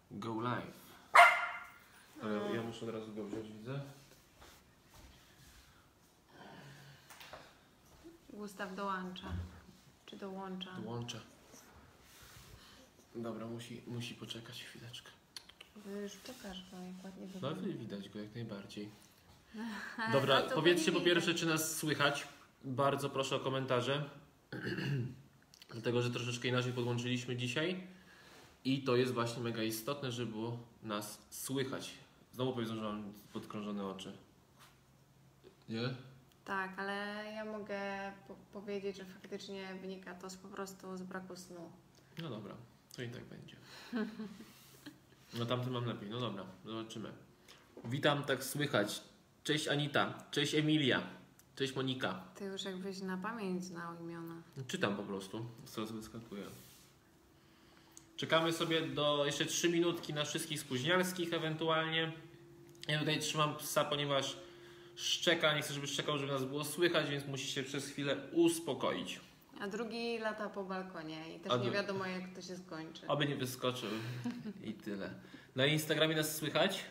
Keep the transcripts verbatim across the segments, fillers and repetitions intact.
Go live. Ale ja muszę od razu go wziąć, widzę. Gustaw dołącza. Czy dołącza? Dołącza. Dobra, musi, musi poczekać chwileczkę. Wy już pokaż go, jak ładnie No wygląda. widać go jak najbardziej. Dobra, no powiedzcie po pierwsze, czy nas słychać. Bardzo proszę o komentarze. Dlatego, że troszeczkę inaczej podłączyliśmy dzisiaj. I to jest właśnie mega istotne, żeby było nas słychać. Znowu powiedzą, że mam podkrążone oczy. Nie? Tak, ale ja mogę po powiedzieć, że faktycznie wynika to z, po prostu z braku snu. No dobra, to i tak będzie. No tamty mam lepiej, no dobra, zobaczymy. Witam, tak słychać. Cześć Anita, cześć Emilia, cześć Monika. Ty już jakbyś na pamięć znał imiona. Czytam po prostu, coraz wyskakuje. Czekamy sobie do jeszcze trzy minutki na wszystkich spóźnialskich ewentualnie. Ja tutaj trzymam psa, ponieważ szczeka, nie chcę, żeby szczekał, żeby nas było słychać, więc musi się przez chwilę uspokoić. A drugi lata po balkonie i też A nie du- wiadomo, jak to się skończy. Aby nie wyskoczył i tyle. Na Instagramie nas słychać?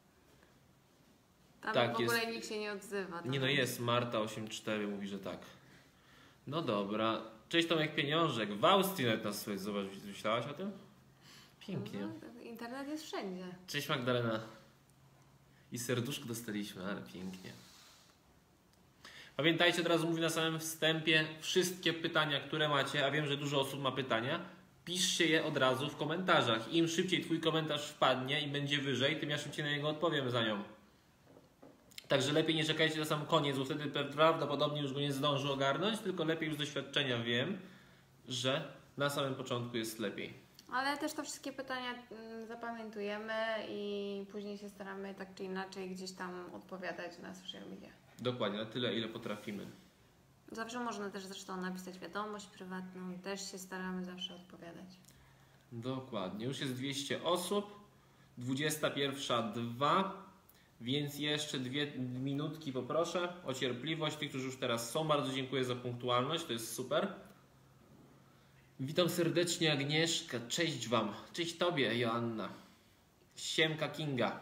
Tam tak, w ogóle jest. nikt się nie odzywa. Nie no jest, Marta osiemdziesiąt cztery mówi, że tak. No dobra. Cześć Tomek Pieniążek. W Austrii nawet nas słychać. Zobacz, myślałaś o tym? Pięknie. No, internet jest wszędzie. Cześć Magdalena. I serduszko dostaliśmy, ale pięknie. Pamiętajcie, od razu mówię na samym wstępie, wszystkie pytania, które macie, a wiem, że dużo osób ma pytania, piszcie je od razu w komentarzach. Im szybciej twój komentarz wpadnie i będzie wyżej, tym ja szybciej na niego odpowiem za nią. Także lepiej nie czekajcie na sam koniec, bo wtedy prawdopodobnie już go nie zdążę ogarnąć, tylko lepiej już z doświadczenia wiem, że na samym początku jest lepiej. Ale też to wszystkie pytania mm, zapamiętujemy i później się staramy tak czy inaczej gdzieś tam odpowiadać na social media. Dokładnie, na tyle, ile potrafimy. Zawsze można też zresztą napisać wiadomość prywatną, też się staramy zawsze odpowiadać. Dokładnie, już jest dwieście osób, dwudziesta pierwsza dwa, więc jeszcze dwie minutki poproszę o cierpliwość. Tych, którzy już teraz są, bardzo dziękuję za punktualność, to jest super. Witam serdecznie Agnieszka, cześć Wam, cześć Tobie Joanna, siemka Kinga.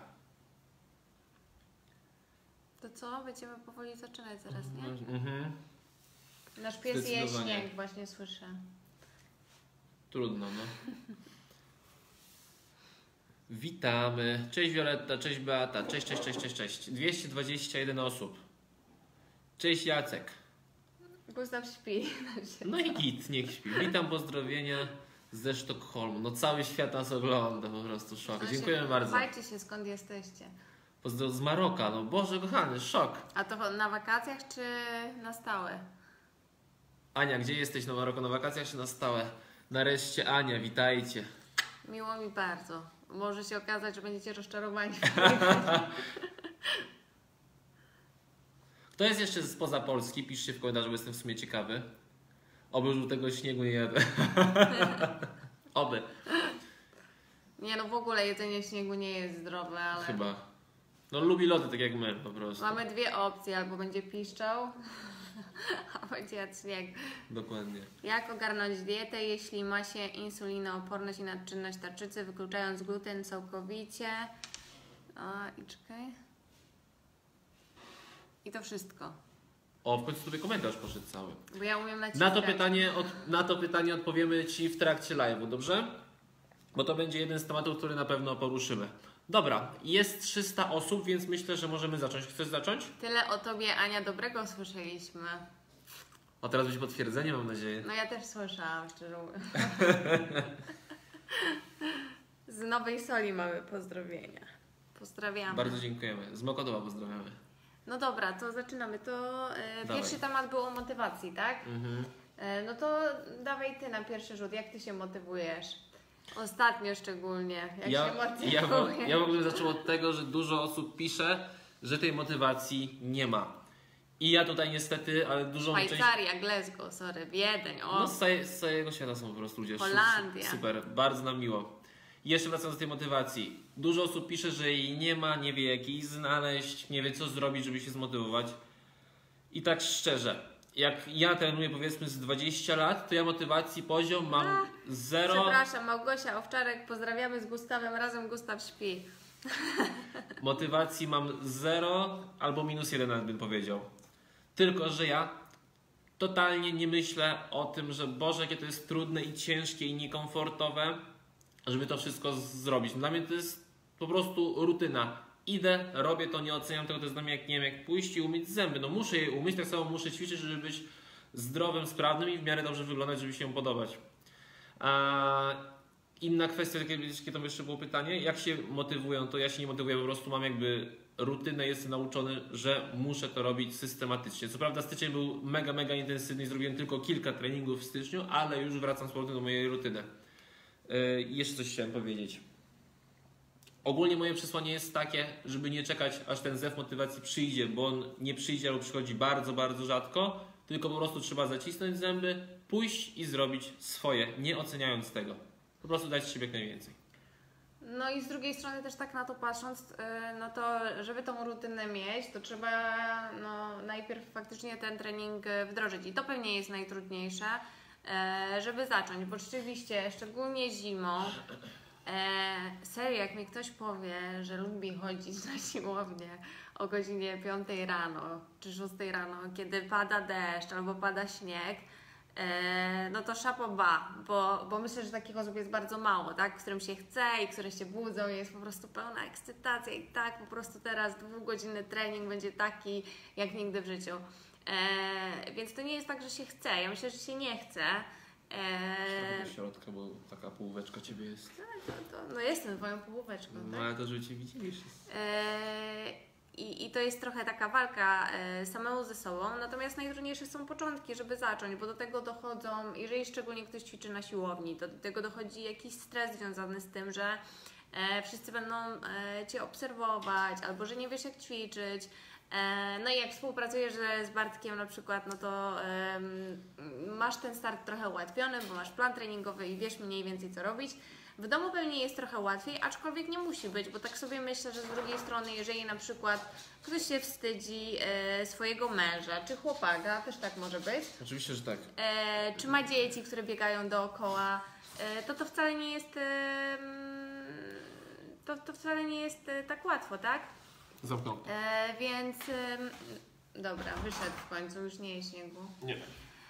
To co? Będziemy powoli zaczynać zaraz, nie? Mhm. Nasz pies je Zdecydowanie. śnieg, właśnie słyszę. Trudno, no. Witamy. Cześć Wioletta, cześć Beata, cześć, cześć, cześć, cześć, cześć. dwieście dwadzieścia jeden osób. Cześć Jacek. Gustaw śpi. No i git, niech śpi. Witam, pozdrowienia ze Sztokholmu. No cały świat nas ogląda, po prostu szok. Dziękujemy bardzo. Chwalcie się, skąd jesteście. Pozdro z Maroka, no Boże kochany, szok. A to na wakacjach czy na stałe? Ania, gdzie jesteś na Maroko? Na wakacjach czy na stałe? Nareszcie Ania, witajcie. Miło mi bardzo. Może się okazać, że będziecie rozczarowani. Kto jest jeszcze spoza Polski? Piszcie w komentarzu, bo jestem w sumie ciekawy. Oby już tego śniegu nie jadę. Oby. Nie no, w ogóle jedzenie śniegu nie jest zdrowe, ale... Chyba. No lubi lody tak jak my po prostu. Mamy dwie opcje, albo będzie piszczał, a będzie jadł śnieg. Dokładnie. Jak ogarnąć dietę, jeśli ma się insulinooporność i nadczynność tarczycy, wykluczając gluten całkowicie? A, i czekaj. I to wszystko. O, w końcu sobie komentarz poszedł cały. Bo ja umiem naciskać. Na to pytanie, od, na to pytanie odpowiemy Ci w trakcie live'u, dobrze? Bo to będzie jeden z tematów, który na pewno poruszymy. Dobra, jest trzysta osób, więc myślę, że możemy zacząć. Chcesz zacząć? Tyle o tobie, Ania, dobrego słyszeliśmy. O, teraz będzie potwierdzenie, mam nadzieję. No ja też słyszałam, szczerze mówiąc. Z Nowej Soli mamy pozdrowienia. Pozdrawiamy. Bardzo dziękujemy. Z Mokotowa pozdrawiamy. No dobra, to zaczynamy. To e, Dawaj. pierwszy temat był o motywacji, tak? Mhm. E, no to dawaj ty na pierwszy rzut. Jak ty się motywujesz? Ostatnio szczególnie. Jak Ja, się motywujesz? ja, w- ja w ogóle zaczął od tego, że dużo osób pisze, że tej motywacji nie ma. I ja tutaj niestety, ale dużą część... Szwajcaria, Glasgow, sorry, Wiedeń, o. No z, całej, z całego świata są po prostu ludzie. Holandia. Super, bardzo nam miło. I jeszcze wracając do tej motywacji. Dużo osób pisze, że jej nie ma, nie wie jak jej znaleźć, nie wie co zrobić, żeby się zmotywować. I tak szczerze, jak ja trenuję powiedzmy z dwadzieścia lat, to ja motywacji poziom mam A, zero. Przepraszam, Małgosia Owczarek, pozdrawiamy z Gustawem, razem Gustaw śpi. Motywacji mam zero albo minus jeden nawet bym powiedział. Tylko, że ja totalnie nie myślę o tym, że Boże, jakie to jest trudne i ciężkie i niekomfortowe, żeby to wszystko z- zrobić. Dla mnie to jest po prostu rutyna. Idę, robię to, nie oceniam tego, to jest dla mnie jak, nie wiem, jak pójść i umyć zęby. No muszę je umyć, tak samo muszę ćwiczyć, żeby być zdrowym, sprawnym i w miarę dobrze wyglądać, żeby się podobać. A inna kwestia, takie, jakie to jeszcze było pytanie, jak się motywują, to ja się nie motywuję, po prostu mam jakby rutynę, jestem nauczony, że muszę to robić systematycznie. Co prawda styczeń był mega, mega intensywny i zrobiłem tylko kilka treningów w styczniu, ale już wracam z powrotem do mojej rutyny. Yy, jeszcze coś chciałem powiedzieć. Ogólnie moje przesłanie jest takie, żeby nie czekać, aż ten zew motywacji przyjdzie, bo on nie przyjdzie albo przychodzi bardzo, bardzo rzadko, tylko po prostu trzeba zacisnąć zęby, pójść i zrobić swoje, nie oceniając tego. Po prostu dać z siebie jak najwięcej. No i z drugiej strony też tak na to patrząc, yy, no to żeby tą rutynę mieć, to trzeba no, najpierw faktycznie ten trening yy, wdrożyć i to pewnie jest najtrudniejsze, yy, żeby zacząć, bo rzeczywiście, szczególnie zimą, yy, serio, jak mi ktoś powie, że lubi chodzić na siłownię o godzinie piątej rano czy szóstej rano, kiedy pada deszcz albo pada śnieg, E, no to chapeau bas, bo, bo myślę, że takich osób jest bardzo mało, tak? Którym się chce i które się budzą i jest po prostu pełna ekscytacja i tak po prostu teraz dwugodzinny trening będzie taki jak nigdy w życiu. E, więc to nie jest tak, że się chce, ja myślę, że się nie chce. E, Do środka, bo taka półweczka ciebie jest. to, to, no jestem twoją połóweczką, tak? No ale to, żeby cię widzieli wszyscy. E, I, I to jest trochę taka walka e, samemu ze sobą, natomiast najtrudniejsze są początki, żeby zacząć, bo do tego dochodzą, jeżeli szczególnie ktoś ćwiczy na siłowni, to do tego dochodzi jakiś stres związany z tym, że e, wszyscy będą e, Cię obserwować, albo że nie wiesz jak ćwiczyć. E, no i jak współpracujesz z Bartkiem na przykład, no to e, masz ten start trochę ułatwiony, bo masz plan treningowy i wiesz mniej więcej co robić. W domu pewnie jest trochę łatwiej, aczkolwiek nie musi być, bo tak sobie myślę, że z drugiej strony, jeżeli na przykład ktoś się wstydzi e, swojego męża czy chłopaka, też tak może być, Oczywiście, że tak. e, czy ma dzieci, które biegają dookoła, e, to to wcale nie jest e, to, to wcale nie jest e, tak łatwo, tak? Zamknął. E, więc e, dobra, wyszedł w końcu, już nie jest śniegu. Nie.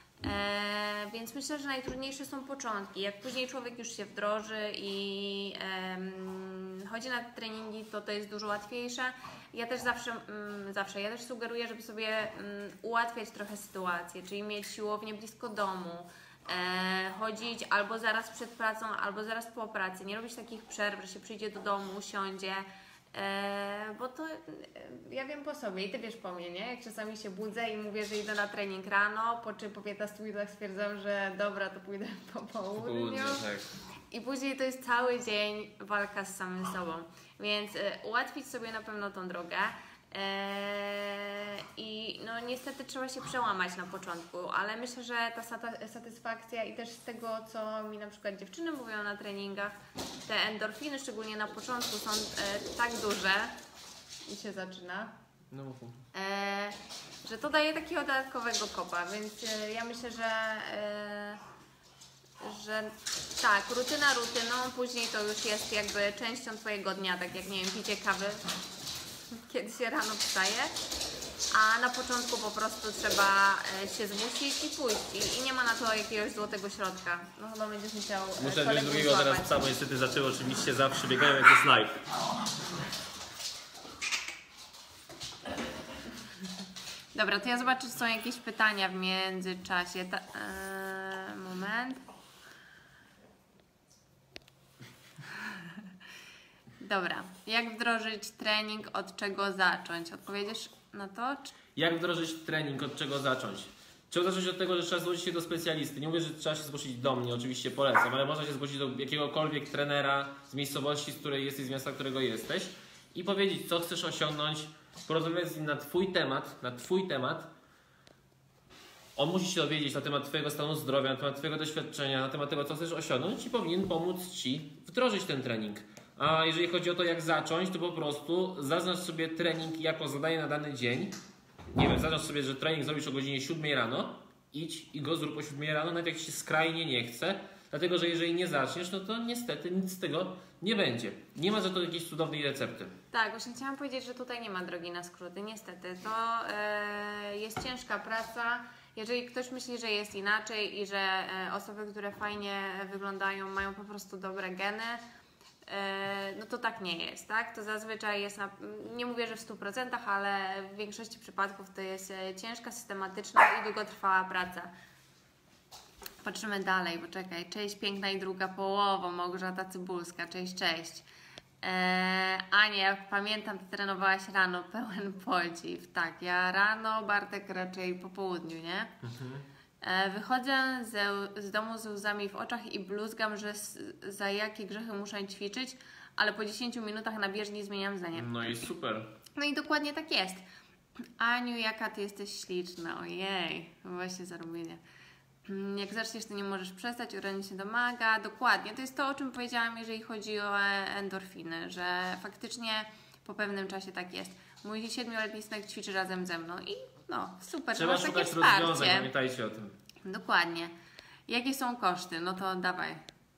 E, więc myślę, że najtrudniejsze są początki. Jak później człowiek już się wdroży i em, chodzi na treningi, to to jest dużo łatwiejsze. Ja też zawsze, mm, zawsze ja też sugeruję, żeby sobie mm, ułatwiać trochę sytuację, czyli mieć siłownię blisko domu, e, chodzić albo zaraz przed pracą, albo zaraz po pracy. Nie robić takich przerw, że się przyjdzie do domu, usiądzie. E, bo to e, ja wiem po sobie i ty wiesz po mnie, nie? Jak czasami się budzę i mówię, że idę na trening rano, po czym po piętnastu minutach stwierdzam, że dobra, to pójdę po południu. Południe, tak. I później to jest cały dzień walka z samym sobą. Więc e, ułatwić sobie na pewno tą drogę. E, I no niestety trzeba się przełamać na początku, ale myślę, że ta sata- satysfakcja i też z tego, co mi na przykład dziewczyny mówią na treningach, te endorfiny, szczególnie na początku, są e, tak duże i się zaczyna, No, e, że to daje takiego dodatkowego kopa, więc e, ja myślę, że e, że tak, rutyna rutyną, później to już jest jakby częścią twojego dnia, tak jak nie wiem, picie kawy, kiedy się rano wstaje, a na początku po prostu trzeba e, się zmusić i pójść i, i nie ma na to jakiegoś złotego środka. No chyba będziesz musiał e, muszę wziąć kolegów drugiego złapać. teraz psa, bo niestety zaczęło oczywiście zawsze biegają jak jest live. Dobra, to ja zobaczę, czy są jakieś pytania w międzyczasie. Ta, e, moment. Dobra, jak wdrożyć trening, od czego zacząć? Odpowiedziesz na to? Czy... Jak wdrożyć trening, od czego zacząć? Trzeba zacząć od tego, że trzeba zgłosić się do specjalisty. Nie mówię, że trzeba się zgłosić do mnie, oczywiście polecam, ale można się zgłosić do jakiegokolwiek trenera z miejscowości, z której jesteś, z miasta, którego jesteś i powiedzieć, co chcesz osiągnąć, porozmawiać z nim na twój temat, na twój temat. On musi się dowiedzieć na temat twojego stanu zdrowia, na temat twojego doświadczenia, na temat tego, co chcesz osiągnąć i powinien pomóc ci wdrożyć ten trening. A jeżeli chodzi o to, jak zacząć, to po prostu zaznacz sobie trening jako zadanie na dany dzień. nie wiem, zaznacz sobie, że trening zrobisz o godzinie siódmej rano, idź i go zrób o siódmej rano, nawet jak Ci się skrajnie nie chce, dlatego że jeżeli nie zaczniesz, no to niestety nic z tego nie będzie. Nie ma za to jakiejś cudownej recepty. Tak, właśnie chciałam powiedzieć, że tutaj nie ma drogi na skróty, niestety. To e, jest ciężka praca. Jeżeli ktoś myśli, że jest inaczej i że e, osoby, które fajnie wyglądają, mają po prostu dobre geny, e, no to tak nie jest, tak? To zazwyczaj jest, na, nie mówię, że w stu procentach, ale w większości przypadków to jest e, ciężka, systematyczna i długotrwała praca. Patrzymy dalej, poczekaj. Cześć, piękna i druga połowa, Małgorzata Cybulska. Cześć, cześć. Eee, Ania, jak pamiętam, ty trenowałaś rano, pełen podziw. Tak, ja rano, Bartek raczej po południu, nie? Mhm. Eee, wychodzę ze, z domu z łzami w oczach i bluzgam, że s, za jakie grzechy muszę ćwiczyć, ale po dziesięciu minutach na bieżni zmieniam zdanie. No i super. No i dokładnie tak jest. Aniu, jaka ty jesteś śliczna, ojej, właśnie zarobienie. Jak zaczniesz, to nie możesz przestać, uranie się domaga. Dokładnie, to jest to, o czym powiedziałam, jeżeli chodzi o endorfiny, że faktycznie po pewnym czasie tak jest. Mój siedmioletni synek ćwiczy razem ze mną i no, super, Trzeba masz takie szukać wsparcie. rozwiązań, pamiętajcie o tym. Dokładnie. Jakie są koszty? No to dawaj.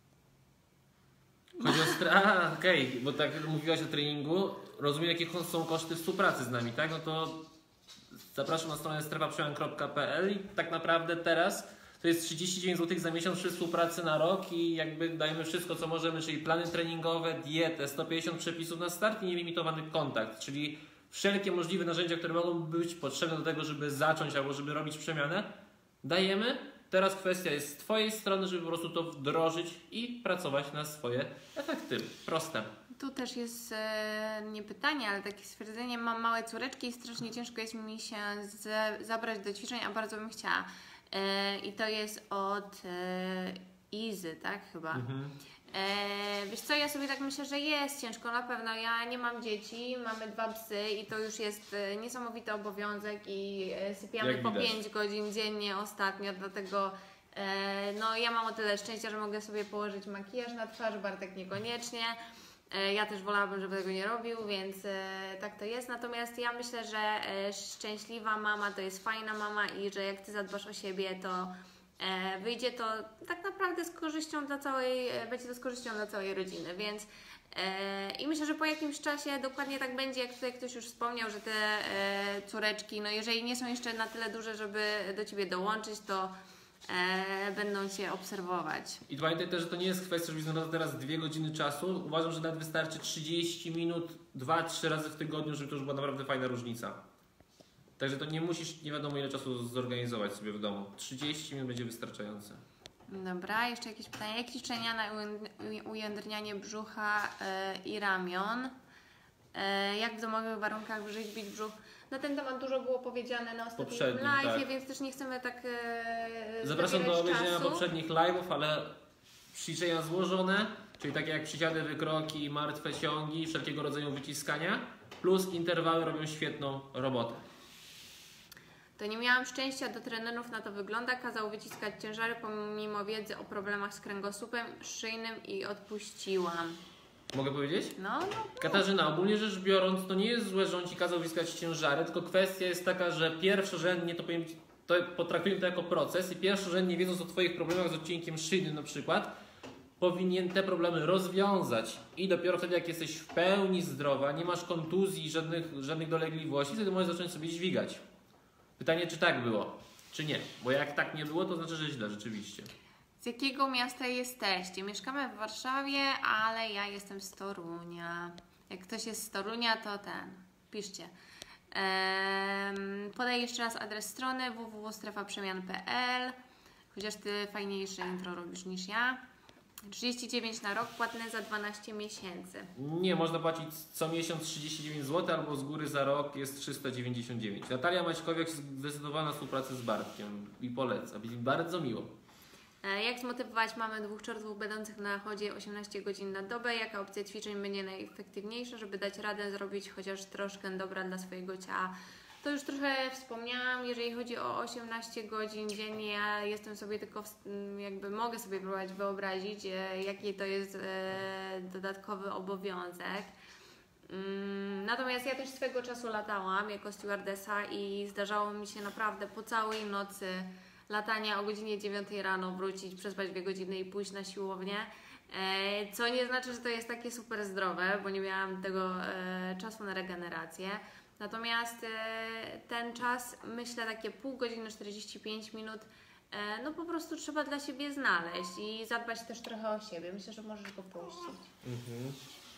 Chodzi o stra... okej, okay, bo tak mówiłaś o treningu, rozumiem jakie są koszty współpracy z nami, tak? No to zapraszam na stronę strefa przemian kropka p l i tak naprawdę teraz to jest trzydzieści dziewięć złotych za miesiąc przy współpracy na rok i jakby dajemy wszystko, co możemy, czyli plany treningowe, dietę, sto pięćdziesiąt przepisów na start i nielimitowany kontakt, czyli wszelkie możliwe narzędzia, które mogą być potrzebne do tego, żeby zacząć albo żeby robić przemianę, dajemy. Teraz kwestia jest z Twojej strony, żeby po prostu to wdrożyć i pracować na swoje efekty. Proste. Tu też jest e, nie pytanie, ale takie stwierdzenie. Mam małe córeczki i strasznie ciężko jest mi się z, zabrać do ćwiczeń, a bardzo bym chciała. E, I to jest od e, Izy, tak chyba. Mhm. E, wiesz co, ja sobie tak myślę, że jest ciężko na pewno. Ja nie mam dzieci, mamy dwa psy i to już jest e, niesamowity obowiązek i e, sypiamy Jak po widać. pięć godzin dziennie ostatnio, dlatego e, no ja mam o tyle szczęścia, że mogę sobie położyć makijaż na twarz, Bartek niekoniecznie. E, ja też wolałabym, żeby tego nie robił, więc e, tak to jest. Natomiast ja myślę, że e, szczęśliwa mama to jest fajna mama i że jak Ty zadbasz o siebie, to e, wyjdzie to tak naprawdę z korzyścią dla całej, e, będzie to z korzyścią dla całej rodziny, więc e, i myślę, że po jakimś czasie dokładnie tak będzie, jak tutaj ktoś już wspomniał, że te e, córeczki, no jeżeli nie są jeszcze na tyle duże, żeby do Ciebie dołączyć, to e, będą Cię obserwować. I pamiętaj też, że to nie jest kwestia, żebyś znalazł teraz dwie godziny czasu. Uważam, że nawet wystarczy trzydzieści minut, dwa trzy razy w tygodniu, żeby to już była naprawdę fajna różnica. Także to nie musisz nie wiadomo ile czasu zorganizować sobie w domu. trzydzieści minut będzie wystarczające. Dobra, jeszcze jakieś pytania. Jak ćwiczenia na uję- ujędrnianie brzucha e, i ramion? E, jak w domowych warunkach wyrzeźbić brzuch? Na ten temat dużo było powiedziane na ostatnim Poprzednim, live, tak. więc też nie chcemy tak e, Zapraszam do zabierać obejrzenia czasu. poprzednich live'ów, ale ćwiczenia złożone, czyli takie jak przysiady, wykroki, martwe ciągi, wszelkiego rodzaju wyciskania, plus interwały robią świetną robotę. To nie miałam szczęścia do trenerów, na to wygląda. Kazał wyciskać ciężary pomimo wiedzy o problemach z kręgosłupem szyjnym i odpuściłam. Mogę powiedzieć? No, no. Katarzyna, ogólnie rzecz biorąc, to nie jest złe, że on Ci kazał wyciskać ciężary, tylko kwestia jest taka, że pierwszorzędnie to, powinien być, to potraktujemy to jako proces i pierwszorzędnie wiedząc o Twoich problemach z odcinkiem szyjnym na przykład, powinien te problemy rozwiązać i dopiero wtedy, jak jesteś w pełni zdrowa, nie masz kontuzji, żadnych, żadnych dolegliwości, wtedy możesz zacząć sobie dźwigać. Pytanie, czy tak było, czy nie? Bo jak tak nie było, to znaczy, że źle, rzeczywiście. Z jakiego miasta jesteście? Mieszkamy w Warszawie, ale ja jestem z Torunia. Jak ktoś jest z Torunia, to ten, piszcie. Ehm, podaj jeszcze raz adres strony w w w kropka strefa przemian kropka p l. Chociaż Ty fajniejsze intro robisz niż ja. trzydzieści dziewięć na rok, płatne za dwanaście miesięcy. Nie, można płacić co miesiąc trzydzieści dziewięć złotych albo z góry za rok jest trzysta dziewięćdziesiąt dziewięć. Natalia Maćkowiak jest zdecydowana na współpracę z Bartkiem i poleca. Będzie mi bardzo miło. E, Jak zmotywować mamę dwóch czortów będących na chodzie osiemnaście godzin na dobę? Jaka opcja ćwiczeń będzie najefektywniejsza, żeby dać radę zrobić chociaż troszkę dobra dla swojego ciała? To już trochę wspomniałam, jeżeli chodzi o osiemnaście godzin dziennie, ja jestem sobie tylko, w- m, jakby mogę sobie próbować wyobrazić, e, jaki to jest e, dodatkowy obowiązek. Mm, Natomiast ja też swego czasu latałam jako stewardessa i zdarzało mi się naprawdę po całej nocy latania o godzinie dziewiątej rano wrócić, przespać dwie godziny i pójść na siłownię. E, Co nie znaczy, że to jest takie super zdrowe, bo nie miałam tego e, czasu na regenerację. Natomiast e, ten czas, myślę, takie pół godziny, czterdzieści pięć minut, e, no po prostu trzeba dla siebie znaleźć i zadbać też trochę o siebie. Myślę, że możesz go puścić. Mhm.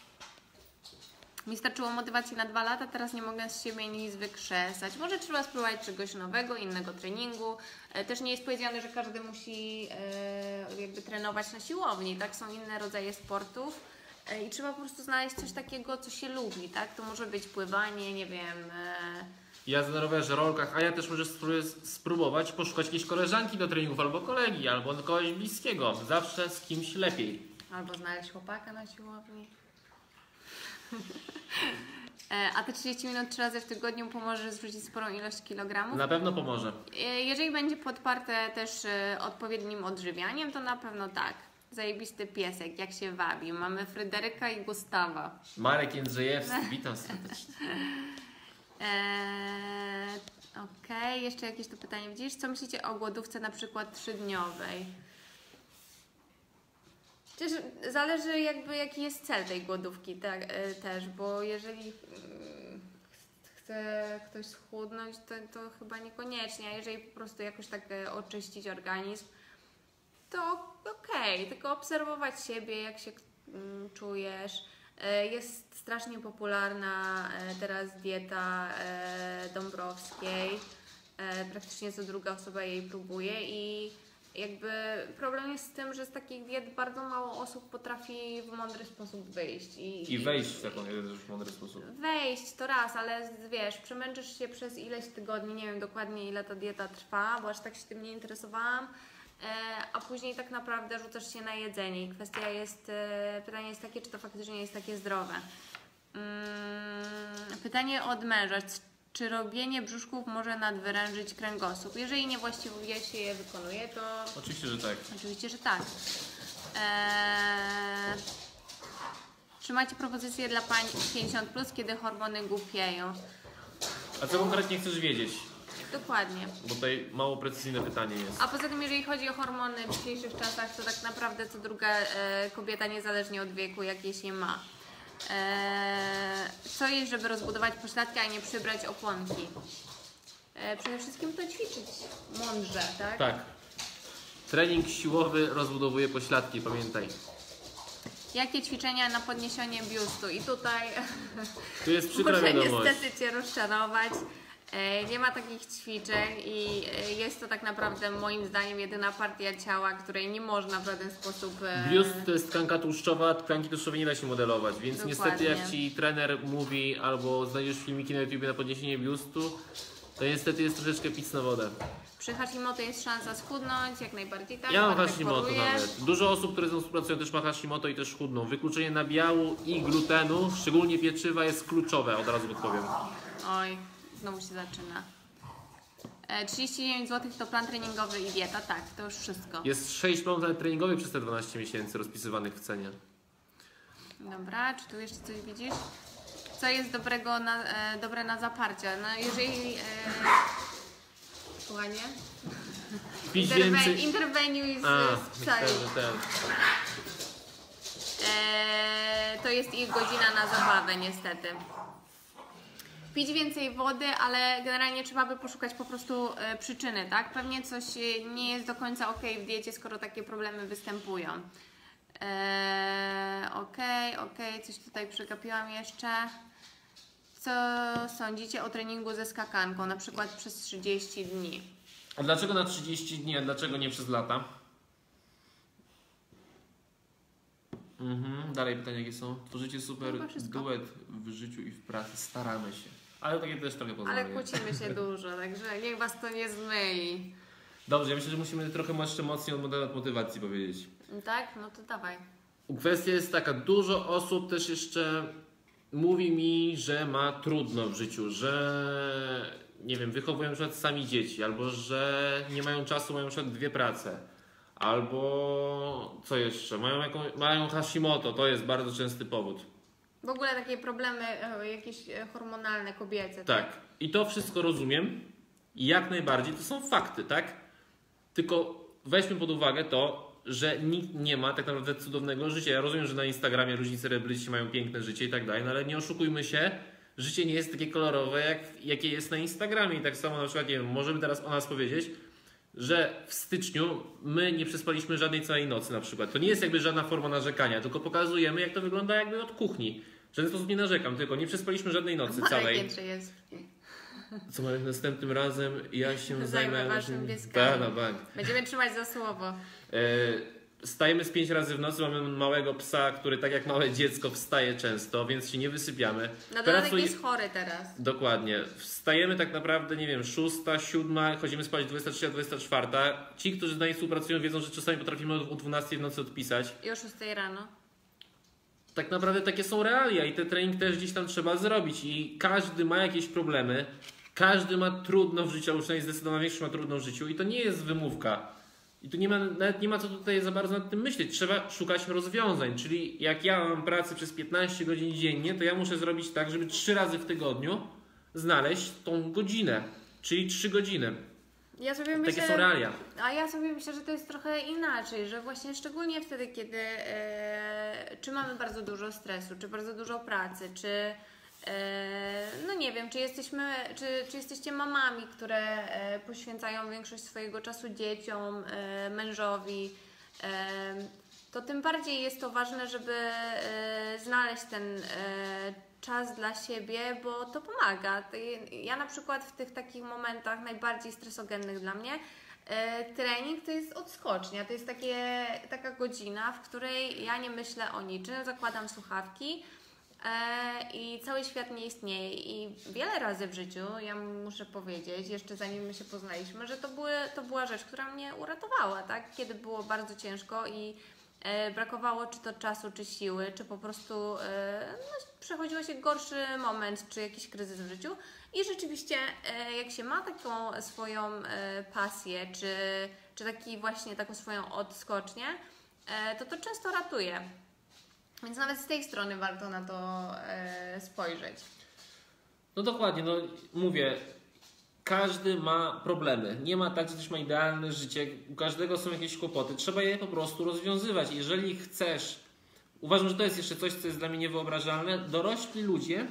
Mi starczyło motywacji na dwa lata, teraz nie mogę z siebie nic wykrzesać. Może trzeba spróbować czegoś nowego, innego treningu. E, Też nie jest powiedziane, że każdy musi e, jakby trenować na siłowni, tak? Są inne rodzaje sportów e, i trzeba po prostu znaleźć coś takiego, co się lubi, tak? To może być pływanie, nie wiem... E, Jazda na rowerze, rolkach, a ja też możesz spró- spróbować poszukać jakiejś koleżanki do treningów, albo kolegi, albo kogoś bliskiego. Zawsze z kimś lepiej. albo znaleźć chłopaka na siłowni. E, A te trzydzieści minut trzy razy w tygodniu pomoże zrzucić sporą ilość kilogramów? Na pewno pomoże. E, Jeżeli będzie podparte też e, odpowiednim odżywianiem, to na pewno tak. Zajebisty piesek, jak się wabi. Mamy Fryderyka i Gustawa. Marek Jędrzejewski, witam serdecznie. Eee, Okej, jeszcze jakieś to pytanie widzisz? Co myślicie o głodówce na przykład trzydniowej? Przecież zależy jakby jaki jest cel tej głodówki tak, e, też, bo jeżeli mm, chce ktoś schudnąć, to, to chyba niekoniecznie, a jeżeli po prostu jakoś tak e, oczyścić organizm, to okej, tylko obserwować siebie, jak się mm, czujesz. E, Jest strasznie popularna e, teraz dieta e, Dąbrowskiej. E, Praktycznie co druga osoba jej próbuje i jakby problem jest z tym, że z takich diet bardzo mało osób potrafi w mądry sposób wyjść. I, I wejść w taką też w mądry sposób. Wejść to raz, ale wiesz, przemęczysz się przez ileś tygodni, nie wiem dokładnie ile ta dieta trwa, bo aż tak się tym nie interesowałam, e, a później tak naprawdę rzucasz się na jedzenie i kwestia jest, e, pytanie jest takie, czy to faktycznie jest takie zdrowe. Mm, pytanie od męża, czy robienie brzuszków może nadwyrężyć kręgosłup? Jeżeli niewłaściwie się je wykonuje, to Oczywiście, że tak. oczywiście, że tak. Eee, czy macie propozycje dla pań pięćdziesiąt plus, kiedy hormony głupieją? A co konkretnie chcesz wiedzieć? Dokładnie. Bo tutaj mało precyzyjne pytanie jest. A poza tym, jeżeli chodzi o hormony w dzisiejszych czasach, to tak naprawdę co druga e, kobieta, niezależnie od wieku, jakie się ma. E, co jest, żeby rozbudować pośladki, a nie przybrać oponki? E, przede wszystkim to ćwiczyć mądrze, tak? Tak. Trening siłowy rozbudowuje pośladki, pamiętaj. Jakie ćwiczenia na podniesienie biustu? I tutaj Tu jest przykra muszę wiadomość. niestety Cię rozczarować. E, Nie ma takich ćwiczeń i e, jest to tak naprawdę moim zdaniem jedyna partia ciała, której nie można w żaden sposób... e, Biust to jest tkanka tłuszczowa, tkanki tłuszczowej nie da się modelować, więc Dokładnie. niestety jak Ci trener mówi albo znajdziesz filmiki na YouTube na podniesienie biustu, to niestety jest troszeczkę pic na wodę. Przy Hashimoto jest szansa schudnąć, jak najbardziej tak. Ja mam Bartek Hashimoto choruje. nawet. Dużo osób, które ze mną współpracują też ma Hashimoto i też chudną. Wykluczenie nabiału i glutenu, szczególnie pieczywa, jest kluczowe, od razu odpowiem. Oj, znowu się zaczyna. E, trzydzieści dziewięć złotych to plan treningowy i dieta, tak, to już wszystko. Jest sześć planów treningowych przez te dwanaście miesięcy rozpisywanych w cenie. Dobra, czy tu jeszcze coś widzisz? Co jest dobrego na, e, dobre na zaparcie? No jeżeli... E, Słuchanie? Pić Interwe- więcej... interweniuj z, A, z psami. myślałem, że ten. E, to jest ich godzina na zabawę niestety. Pić więcej wody, ale generalnie trzeba by poszukać po prostu e, przyczyny, tak? Pewnie coś e, nie jest do końca ok w diecie, skoro takie problemy występują. E, okej, okej, coś tutaj przegapiłam jeszcze. Co sądzicie o treningu ze skakanką, na przykład przez trzydzieści dni? A dlaczego na trzydzieści dni, a dlaczego nie przez lata? Mhm. Dalej pytania jakie są? Tworzycie super Chyba wszystko. duet w życiu i w pracy. Staramy się. Ale takie też trochę Ale pozwolenie. kłócimy się dużo, także niech was to nie zmyli. Dobrze, ja myślę, że musimy trochę jeszcze mocniej od modelu motywacji powiedzieć. Tak? No to dawaj. Kwestia jest taka, dużo osób też jeszcze mówi mi, że ma trudno w życiu, że nie wiem, wychowują na przykład sami dzieci, albo że nie mają czasu, mają na przykład dwie prace, albo co jeszcze, mają, jaką, mają Hashimoto, to jest bardzo częsty powód. W ogóle takie problemy e, jakieś e, hormonalne, kobiece. Tak. I to wszystko rozumiem. I jak najbardziej to są fakty, tak? Tylko weźmy pod uwagę to, że nikt nie ma tak naprawdę cudownego życia. Ja rozumiem, że na Instagramie różni celebryci mają piękne życie i tak dalej, no ale nie oszukujmy się, życie nie jest takie kolorowe, jak, jakie jest na Instagramie. I tak samo na przykład, nie wiem, możemy teraz o nas powiedzieć, że w styczniu my nie przespaliśmy żadnej całej nocy na przykład. To nie jest jakby żadna forma narzekania, tylko pokazujemy, jak to wygląda jakby od kuchni. W żaden sposób nie narzekam, tylko nie przespaliśmy żadnej nocy Marek całej. Jędrzej jest. Co Marek, następnym razem ja się Zajmę zajmę waszym pieskami. Tak, na bank. Będziemy trzymać za słowo. E, Wstajemy z pięć razy w nocy, mamy małego psa, który tak jak małe dziecko wstaje często, więc się nie wysypiamy. Na dodatek Pracuj- jest chory teraz. Dokładnie. Wstajemy tak naprawdę, nie wiem, szósta, siódma, chodzimy spać dwudziesta trzecia, dwudziesta czwarta. Ci, którzy z nami współpracują, wiedzą, że czasami potrafimy o dwunastej w nocy odpisać. I o szóstej rano. Tak naprawdę takie są realia i ten trening też gdzieś tam trzeba zrobić i każdy ma jakieś problemy, każdy ma trudno w życiu, a przynajmniej zdecydowanie większość ma trudno w życiu i to nie jest wymówka. I tu nie ma, nawet nie ma co tutaj za bardzo nad tym myśleć. Trzeba szukać rozwiązań, czyli jak ja mam pracę przez piętnaście godzin dziennie, to ja muszę zrobić tak, żeby trzy razy w tygodniu znaleźć tą godzinę, czyli trzy godziny. Ja sobie Takie myślę, są realia. a ja sobie myślę, że to jest trochę inaczej, że właśnie szczególnie wtedy, kiedy e, czy mamy bardzo dużo stresu, czy bardzo dużo pracy, czy e, no nie wiem, czy jesteśmy, czy, czy jesteście mamami, które e, poświęcają większość swojego czasu dzieciom, e, mężowi, e, to tym bardziej jest to ważne, żeby e, znaleźć ten e, czas dla siebie, bo to pomaga. Ja na przykład w tych takich momentach najbardziej stresogennych dla mnie e, trening to jest odskocznia, to jest takie, taka godzina, w której ja nie myślę o niczym, zakładam słuchawki e, i cały świat nie istnieje i wiele razy w życiu, ja muszę powiedzieć, jeszcze zanim my się poznaliśmy, że to, były, to była rzecz, która mnie uratowała, tak? Kiedy było bardzo ciężko i E, brakowało czy to czasu, czy siły, czy po prostu e, no, przechodziło się gorszy moment, czy jakiś kryzys w życiu i rzeczywiście e, jak się ma taką swoją e, pasję, czy, czy taki właśnie taką swoją odskocznię, e, to to często ratuje. Więc nawet z tej strony warto na to e, spojrzeć. No dokładnie, no mówię, każdy ma problemy. Nie ma tak, że ktoś ma idealne życie. U każdego są jakieś kłopoty. Trzeba je po prostu rozwiązywać. Jeżeli chcesz, uważam, że to jest jeszcze coś, co jest dla mnie niewyobrażalne. Dorośli ludzie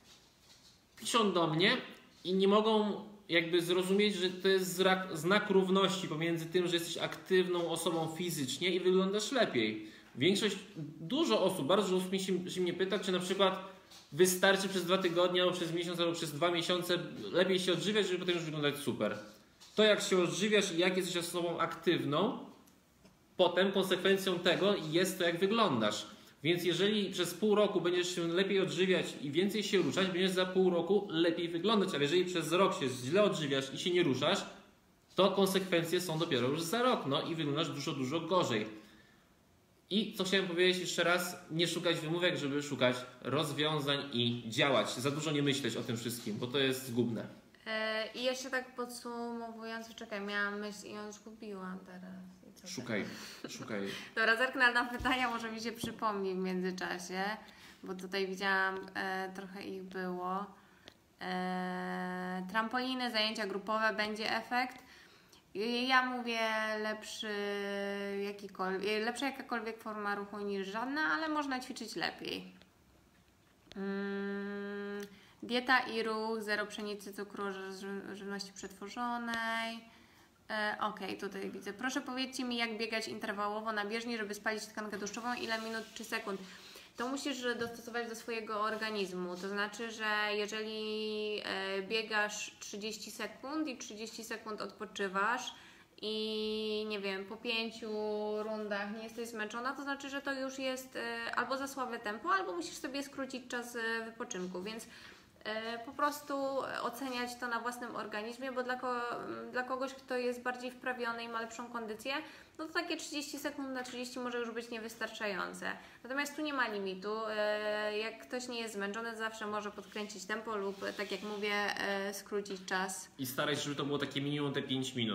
piszą do mnie i nie mogą jakby zrozumieć, że to jest znak, znak równości pomiędzy tym, że jesteś aktywną osobą fizycznie i wyglądasz lepiej. Większość, dużo osób, bardzo dużo osób mi się, się mnie pyta, czy na przykład wystarczy przez dwa tygodnie, albo przez miesiąc, albo przez dwa miesiące lepiej się odżywiać, żeby potem już wyglądać super. To jak się odżywiasz i jak jesteś osobą aktywną, potem konsekwencją tego jest to, jak wyglądasz. Więc jeżeli przez pół roku będziesz się lepiej odżywiać i więcej się ruszać, będziesz za pół roku lepiej wyglądać. Ale jeżeli przez rok się źle odżywiasz i się nie ruszasz, to konsekwencje są dopiero już za rok. No i wyglądasz dużo, dużo gorzej. I co chciałem powiedzieć jeszcze raz, nie szukać wymówek, żeby szukać rozwiązań i działać. Za dużo nie myśleć o tym wszystkim, bo to jest zgubne. E, I jeszcze tak podsumowując, czekaj, miałam myśl i ją zgubiłam teraz. I co Szukaj, szukaj. Dobra, zerknę na pytania, może mi się przypomni w międzyczasie, bo tutaj widziałam, e, trochę ich było. E, trampoliny, zajęcia grupowe, będzie efekt. Ja mówię lepszy jakikolwiek, lepsza jakakolwiek forma ruchu niż żadna, ale można ćwiczyć lepiej. Hmm, dieta i ruch, zero pszenicy, cukru, ży- żywności przetworzonej. E, Okej, okay, tutaj widzę. Proszę powiedzcie mi, jak biegać interwałowo na bieżni, żeby spalić tkankę tłuszczową, ile minut czy sekund. To musisz dostosować do swojego organizmu. To znaczy, że jeżeli e, biegasz trzydzieści sekund i trzydzieści sekund odpoczywasz i nie wiem, po pięciu rundach nie jesteś zmęczona, to znaczy, że to już jest e, albo za słabe tempo, albo musisz sobie skrócić czas e, wypoczynku, więc e, po prostu oceniać to na własnym organizmie, bo dla, ko dla kogoś, kto jest bardziej wprawiony i ma lepszą kondycję, no to takie trzydzieści sekund na trzydzieści może już być niewystarczające. Natomiast tu nie ma limitu. E, jak ktoś nie jest zmęczony, zawsze może podkręcić tempo lub, tak jak mówię, e, skrócić czas. I staraj się, żeby to było takie minimum te pięć minut.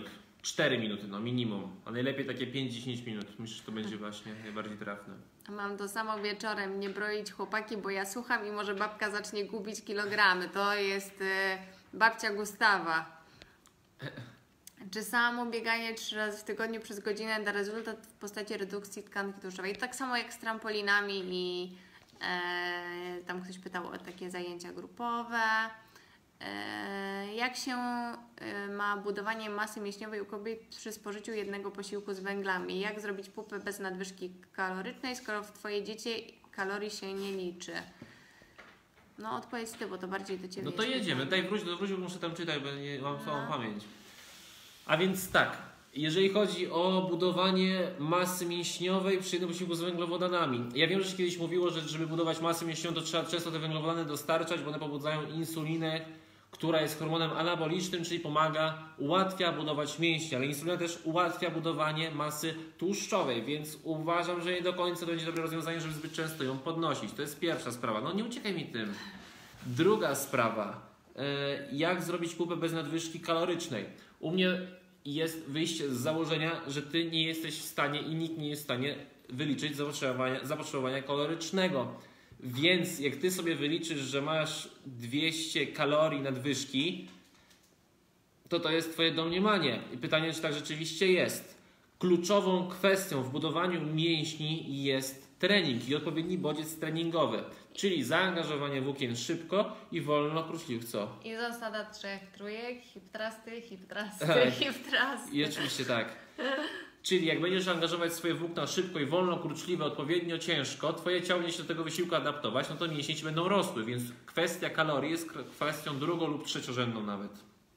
cztery minuty, no minimum, a najlepiej takie pięć do dziesięciu minut. Myślę, że to będzie właśnie najbardziej trafne. Mam to samo wieczorem, nie broić chłopaki, bo ja słucham i może babka zacznie gubić kilogramy. To jest y, babcia Gustawa. Czy samo bieganie trzy razy w tygodniu przez godzinę da rezultat w postaci redukcji tkanki tłuszczowej? Tak samo jak z trampolinami i e, tam ktoś pytał o takie zajęcia grupowe. E, jak się e, ma budowanie masy mięśniowej u kobiet przy spożyciu jednego posiłku z węglami? Jak zrobić pupę bez nadwyżki kalorycznej, skoro w Twoje dzieci kalorii się nie liczy? No odpowiedz Ty, bo to bardziej do Ciebie. No to jest jedziemy, pytanie. daj wróć, do wróć, bo muszę tam czytać, bo nie mam całą No. pamięć. A więc tak, jeżeli chodzi o budowanie masy mięśniowej przy jednym posiłku z węglowodanami. Ja wiem, że się kiedyś mówiło, że żeby budować masę mięśniową, to trzeba często te węglowodany dostarczać, bo one pobudzają insulinę, która jest hormonem anabolicznym, czyli pomaga, ułatwia budować mięśnie, ale insulina też ułatwia budowanie masy tłuszczowej, więc uważam, że nie do końca to będzie dobre rozwiązanie, żeby zbyt często ją podnosić. To jest pierwsza sprawa. No nie uciekaj mi tym. Druga sprawa. Jak zrobić pupę bez nadwyżki kalorycznej? U mnie jest wyjście z założenia, że Ty nie jesteś w stanie i nikt nie jest w stanie wyliczyć zapotrzebowania, zapotrzebowania kalorycznego. Więc jak Ty sobie wyliczysz, że masz dwieście kalorii nadwyżki, to to jest Twoje domniemanie. I pytanie, czy tak rzeczywiście jest. Kluczową kwestią w budowaniu mięśni jest trening i odpowiedni bodziec treningowy, czyli zaangażowanie włókien szybko i wolno, kruszliwco. I zasada trzech trójek, hiptrasty, hiptrasty, Tak. hiptrasty. I oczywiście tak. Czyli jak będziesz angażować swoje włókna szybko i wolno, kurczliwe, odpowiednio ciężko, Twoje ciało będzie się do tego wysiłku adaptować, no to mięśnie Ci będą rosły, więc kwestia kalorii jest kwestią drugą lub trzeciorzędną nawet.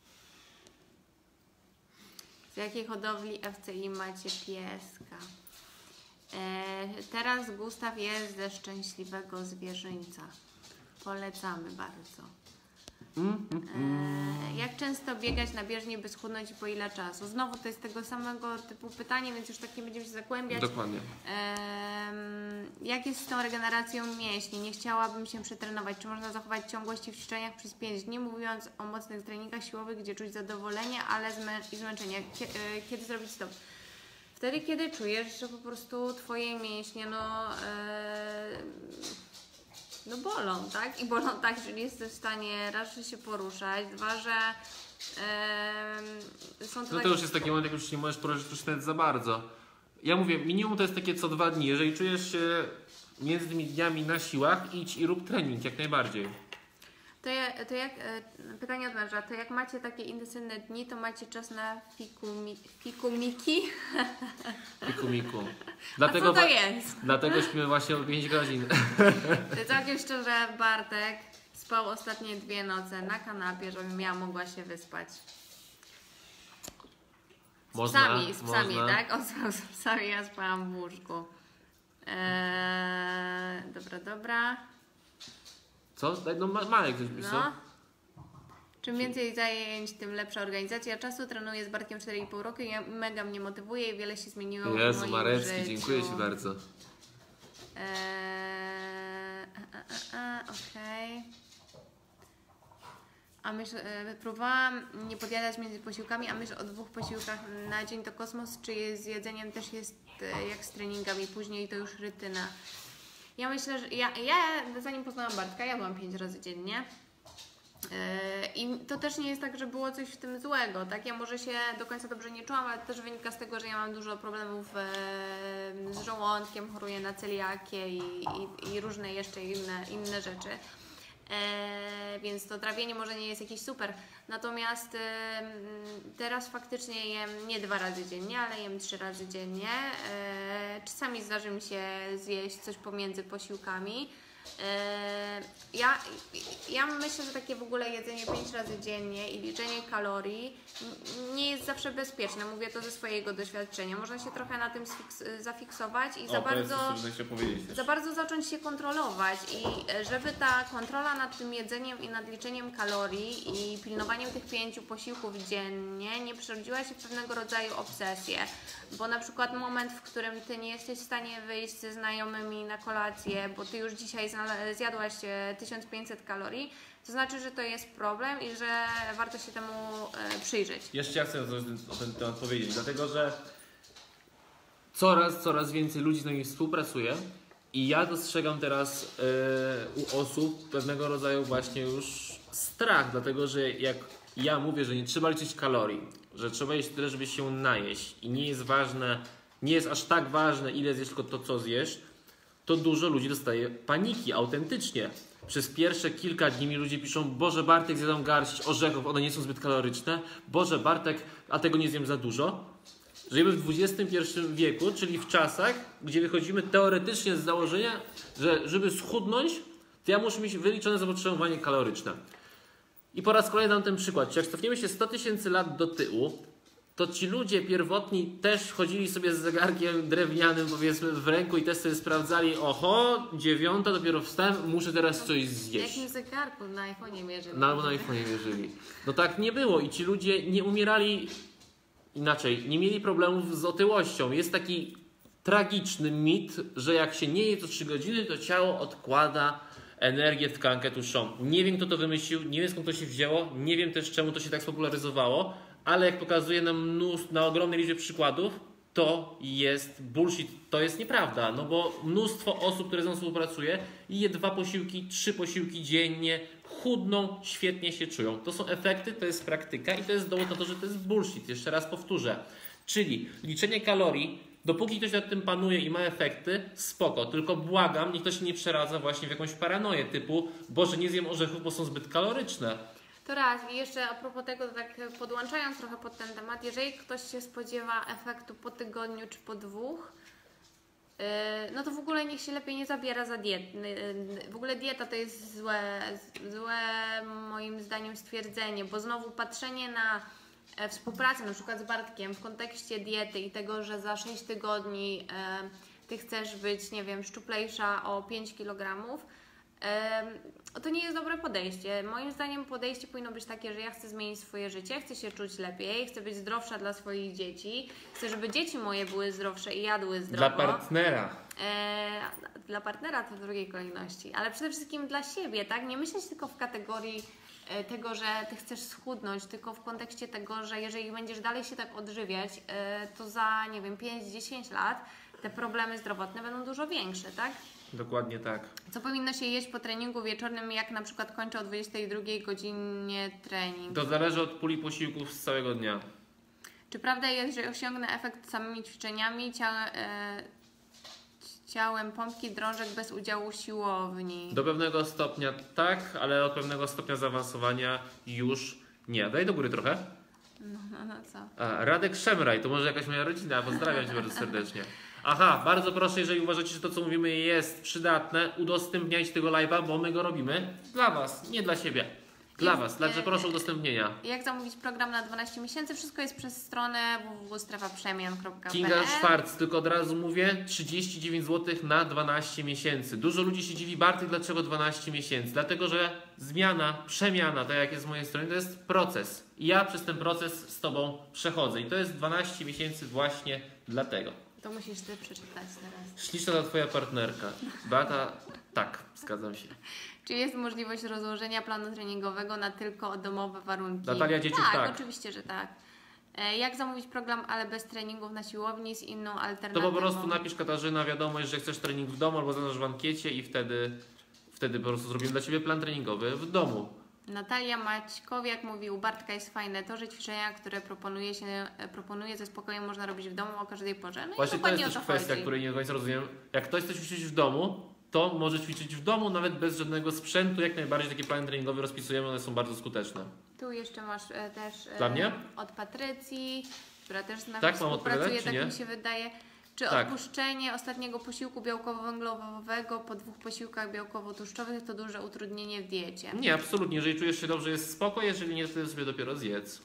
Z jakiej hodowli F C I macie pieska? E, teraz Gustaw jest ze Szczęśliwego Zwierzyńca. Polecamy bardzo. E, jak często biegać na bieżni, by schudnąć i po ile czasu? Znowu to jest tego samego typu pytanie, więc już tak nie będziemy się zagłębiać. Dokładnie. Em, jak jest z tą regeneracją mięśni? Nie chciałabym się przetrenować. Czy można zachować ciągłości w ćwiczeniach przez pięć dni? Mówiąc o mocnych treningach siłowych, gdzie czuć zadowolenie, ale zmę i zmęczenie. Kie e, kiedy zrobić stop? Wtedy, kiedy czujesz, że po prostu Twoje mięśnie no, e, no bolą, tak? I bolą tak, że nie jesteś w stanie raz, że się poruszać, dwa, że e, są to No takie... to już jest taki moment, jak już nie możesz poruszyć już nawet za bardzo. Ja mówię, minimum to jest takie co dwa dni. Jeżeli czujesz się między tymi dniami na siłach, idź i rób trening jak najbardziej. To, ja, to jak, e, pytanie od męża, to jak macie takie intensywne dni, to macie czas na fikumi, fikumiki? Miku, miku. A Dlatego, co to wa- jest? dlatego śpimy właśnie o pięć godzin. Całkiem szczerze, Bartek spał ostatnie dwie noce na kanapie, żebym ja mogła się wyspać. Z Można, psami, z psami, można. tak? On spał z psami, ja spałam w łóżku. Eee, dobra, dobra. Co? No Ma- Marek coś pisał. No. Czym więcej zajęć, tym lepsza organizacja czasu. Trenuję z Bartkiem cztery i pół roku i mega mnie motywuje i wiele się zmieniło w Jezu, moim Marecki, życiu. dziękuję Ci bardzo. Eee, a, a, a, okej. A myśl, e, próbowałam nie podjadać między posiłkami, a myśl o dwóch posiłkach na dzień to kosmos, czy jest z jedzeniem też jest e, jak z treningami, później to już rytyna. Ja myślę, że ja, ja zanim poznałam Bartka, jadłam pięć razy dziennie. I to też nie jest tak, że było coś w tym złego, tak? Ja może się do końca dobrze nie czułam, ale to też wynika z tego, że ja mam dużo problemów e, z żołądkiem, choruję na celiakię i, i, i różne jeszcze inne, inne rzeczy. E, więc to trawienie może nie jest jakieś super. Natomiast e, teraz faktycznie jem nie dwa razy dziennie, ale jem trzy razy dziennie. E, czasami zdarzy mi się zjeść coś pomiędzy posiłkami. Ja, ja myślę, że takie w ogóle jedzenie pięć razy dziennie i liczenie kalorii nie jest zawsze bezpieczne. Mówię to ze swojego doświadczenia. Można się trochę na tym zafiksować i za bardzo, za bardzo zacząć się kontrolować. I żeby ta kontrola nad tym jedzeniem i nad liczeniem kalorii i pilnowaniem tych pięciu posiłków dziennie nie przerodziła się w pewnego rodzaju obsesję. Bo na przykład moment, w którym Ty nie jesteś w stanie wyjść ze znajomymi na kolację, bo Ty już dzisiaj zjadłaś tysiąc pięćset kalorii, to znaczy, że to jest problem i że warto się temu e, przyjrzeć. Jeszcze ja chcę o ten temat powiedzieć, dlatego że coraz, coraz więcej ludzi z nami współpracuje i ja dostrzegam teraz e, u osób pewnego rodzaju właśnie już strach, dlatego że jak ja mówię, że nie trzeba liczyć kalorii, że trzeba jeść tyle, żeby się najeść i nie jest ważne, nie jest aż tak ważne, ile zjesz, tylko to, co zjesz, to dużo ludzi dostaje paniki, autentycznie. Przez pierwsze kilka dni mi ludzie piszą: Boże Bartek, zjadam garść orzechów, one nie są zbyt kaloryczne. Boże Bartek, a tego nie zjem za dużo. Żyjemy w dwudziestym pierwszym wieku, czyli w czasach, gdzie wychodzimy teoretycznie z założenia, że żeby schudnąć, to ja muszę mieć wyliczone zapotrzebowanie kaloryczne. I po raz kolejny dam ten przykład. Jak cofniemy się sto tysięcy lat do tyłu, to ci ludzie pierwotni też chodzili sobie z zegarkiem drewnianym, powiedzmy, w ręku i też sobie sprawdzali: oho, dziewiąta, dopiero wstałem, muszę teraz coś W zjeść. jakim zegarku? Na iPhone'ie mierzyli. No albo na iPhone'ie mierzyli. No tak nie było i ci ludzie nie umierali, inaczej, nie mieli problemów z otyłością. Jest taki tragiczny mit, że jak się nie je co trzy godziny, to ciało odkłada energię w tkankę tłuszczową. Nie wiem, kto to wymyślił, nie wiem, skąd to się wzięło, nie wiem też, czemu to się tak spopularyzowało, ale jak pokazuje nam mnóstwo, na ogromnej liczbie przykładów, to jest bullshit, to jest nieprawda, no bo mnóstwo osób, które ze mną współpracuje, je dwa posiłki, trzy posiłki dziennie, chudną, świetnie się czują. To są efekty, to jest praktyka i to jest dowód na to, że to jest bullshit. Jeszcze raz powtórzę. Czyli liczenie kalorii, dopóki ktoś nad tym panuje i ma efekty, spoko. Tylko błagam, niech ktoś nie przeradza właśnie w jakąś paranoję typu: Boże, nie zjem orzechów, bo są zbyt kaloryczne. To raz. I jeszcze a propos tego, to tak podłączając trochę pod ten temat, jeżeli ktoś się spodziewa efektu po tygodniu czy po dwóch, yy, no to w ogóle niech się lepiej nie zabiera za dietę. Yy, w ogóle dieta to jest złe, złe moim zdaniem stwierdzenie, bo znowu patrzenie na e, współpracę na przykład z Bartkiem w kontekście diety i tego, że za sześć tygodni e, Ty chcesz być, nie wiem, szczuplejsza o pięć kilogramów, to nie jest dobre podejście. Moim zdaniem podejście powinno być takie, że ja chcę zmienić swoje życie, chcę się czuć lepiej, chcę być zdrowsza dla swoich dzieci, chcę, żeby dzieci moje były zdrowsze i jadły zdrowo. Dla partnera. E, dla partnera to w drugiej kolejności, ale przede wszystkim dla siebie, tak? Nie myśleć tylko w kategorii e, tego, że Ty chcesz schudnąć, tylko w kontekście tego, że jeżeli będziesz dalej się tak odżywiać, e, to za, nie wiem, pięć do dziesięciu lat te problemy zdrowotne będą dużo większe, tak? Dokładnie tak. Co powinno się jeść po treningu wieczornym, jak na przykład kończę o dwudziestej drugiej godzinie trening? To zależy od puli posiłków z całego dnia. Czy prawda jest, że osiągnę efekt samymi ćwiczeniami, cia, e, ciałem pompki drążek bez udziału siłowni? Do pewnego stopnia tak, ale od pewnego stopnia zaawansowania już nie. Daj do góry trochę. No, no, no co? A, Radek Szemraj, to może jakaś moja rodzina. Pozdrawiam Cię bardzo serdecznie. Aha, bardzo proszę, jeżeli uważacie, że to, co mówimy, jest przydatne, udostępniajcie tego live'a, bo my go robimy dla Was, nie dla siebie. Dla Was, także proszę o udostępnienia. Jak zamówić program na dwanaście miesięcy? Wszystko jest przez stronę w w w kropka strefa przemian kropka p l. Kinga Schwarz, tylko od razu mówię, trzydzieści dziewięć złotych na dwanaście miesięcy. Dużo ludzi się dziwi: Bartek, dlaczego dwanaście miesięcy? Dlatego, że zmiana, przemiana, tak jak jest z mojej strony, to jest proces. I ja przez ten proces z Tobą przechodzę. I to jest dwanaście miesięcy właśnie dlatego. To musisz Ty przeczytać teraz. Śliczna ta Twoja partnerka. Beata, tak, zgadzam się. Czy jest możliwość rozłożenia planu treningowego na tylko domowe warunki? Natalia Dzieciuk, tak. tak. Oczywiście, że tak. E, Jak zamówić program, ale bez treningów na siłowni z inną To alternatywą? po prostu napisz, Katarzyna, wiadomość, że chcesz trening w domu albo zadasz w ankiecie i wtedy, wtedy po prostu zrobimy dla Ciebie plan treningowy w domu. Natalia Maćkowiak mówi: u Bartka jest fajne to, że ćwiczenia, które proponuje się, e, proponuje ze spokojem można robić w domu o każdej porze. No Właśnie i to jest dokładnie też o to kwestia, chodzi. której nie do końca rozumiem. Jak ktoś chce ćwiczyć w domu, to może ćwiczyć w domu nawet bez żadnego sprzętu. Jak najbardziej takie plany treningowe rozpisujemy, one są bardzo skuteczne. Tu jeszcze masz e, też e, Dla mnie? od Patrycji, która też z nami Tak, mam współpracuje, odpowiadać, czy tak nie? mi się wydaje. Czy Tak. odpuszczenie ostatniego posiłku białkowo-węglowego po dwóch posiłkach białkowo-tłuszczowych to duże utrudnienie w diecie? Nie, absolutnie. Jeżeli czujesz się dobrze, jest spoko. Jeżeli nie, to wtedy sobie dopiero zjedz.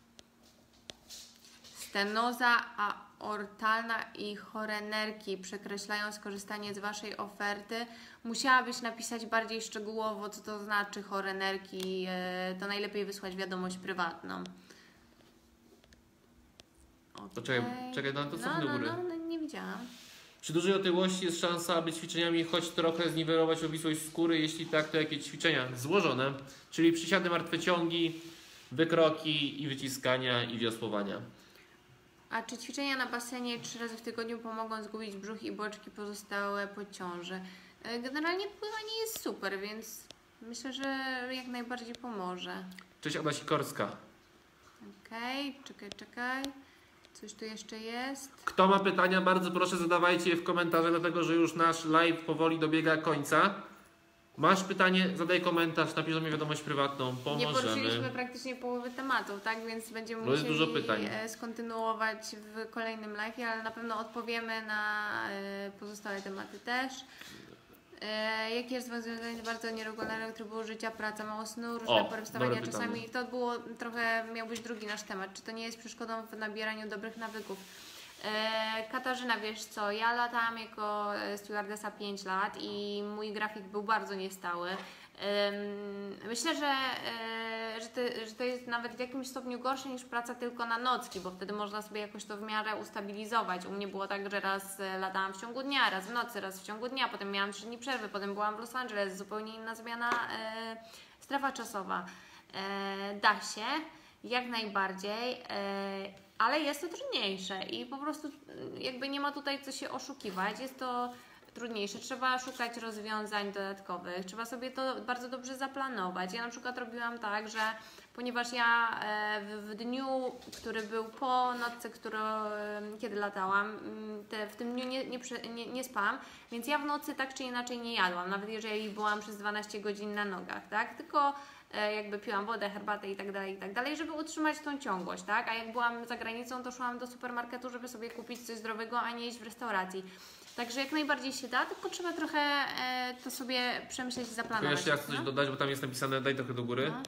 Stenoza aortalna i chorenerki przekreślają skorzystanie z Waszej oferty. Musiałabyś napisać bardziej szczegółowo, co to znaczy chorenerki. e, To najlepiej wysłać wiadomość prywatną. To czekaj, Okej. czekaj, no to co no, do no, góry? no, no, nie widziałam. Przy dużej otyłości jest szansa, aby ćwiczeniami choć trochę zniwelować obwisłość skóry. Jeśli tak, to jakie ćwiczenia? Złożone, czyli przysiady, martwe ciągi, wykroki i wyciskania i wiosłowania. A czy ćwiczenia na basenie trzy razy w tygodniu pomogą zgubić brzuch i boczki pozostałe po ciąży? Generalnie pływanie jest super, więc myślę, że jak najbardziej pomoże. Cześć, Ada Sikorska. Okej, okay, czekaj, czekaj. Coś tu jeszcze jest. Kto ma pytania, bardzo proszę zadawajcie je w komentarzach, dlatego że już nasz live powoli dobiega końca. Masz pytanie, zadaj komentarz, napisz do mnie wiadomość prywatną, pomożemy. Nie poruszyliśmy praktycznie połowy tematów, tak? Więc będziemy No jest musieli dużo pytań. skontynuować w kolejnym live, ale na pewno odpowiemy na pozostałe tematy też. Jakie jest rozwiązanie bardzo nieregularnego trybu życia, praca, mało snu, różne O, pory wstawania dobre czasami. pytanie. To było trochę, miał być drugi nasz temat. Czy to nie jest przeszkodą w nabieraniu dobrych nawyków? E, Katarzyna, wiesz co, ja latałam jako stewardessa pięć lat i mój grafik był bardzo niestały. Myślę, że, że, to, że to jest nawet w jakimś stopniu gorsze niż praca tylko na nocki, bo wtedy można sobie jakoś to w miarę ustabilizować. U mnie było tak, że raz latałam w ciągu dnia, raz w nocy, raz w ciągu dnia, potem miałam trzy dni przerwy, potem byłam w Los Angeles, zupełnie inna zmiana, e, strefa czasowa. E, da się, jak najbardziej, e, ale jest to trudniejsze i po prostu jakby nie ma tutaj co się oszukiwać, jest to trudniejsze. Trzeba szukać rozwiązań dodatkowych, trzeba sobie to bardzo dobrze zaplanować. Ja na przykład robiłam tak, że ponieważ ja w, w dniu, który był po nocce, którą, kiedy latałam, te, w tym dniu nie, nie, nie, nie spałam, więc ja w nocy tak czy inaczej nie jadłam, nawet jeżeli byłam przez dwanaście godzin na nogach, tak? Tylko jakby piłam wodę, herbatę i tak dalej, i tak dalej, żeby utrzymać tą ciągłość, tak? A jak byłam za granicą, to szłam do supermarketu, żeby sobie kupić coś zdrowego, a nie iść w restauracji. Także jak najbardziej się da, tylko trzeba trochę e, to sobie przemyśleć i zaplanować. To jeszcze ja chcę coś no? dodać, bo tam jest napisane, daj trochę do góry. No.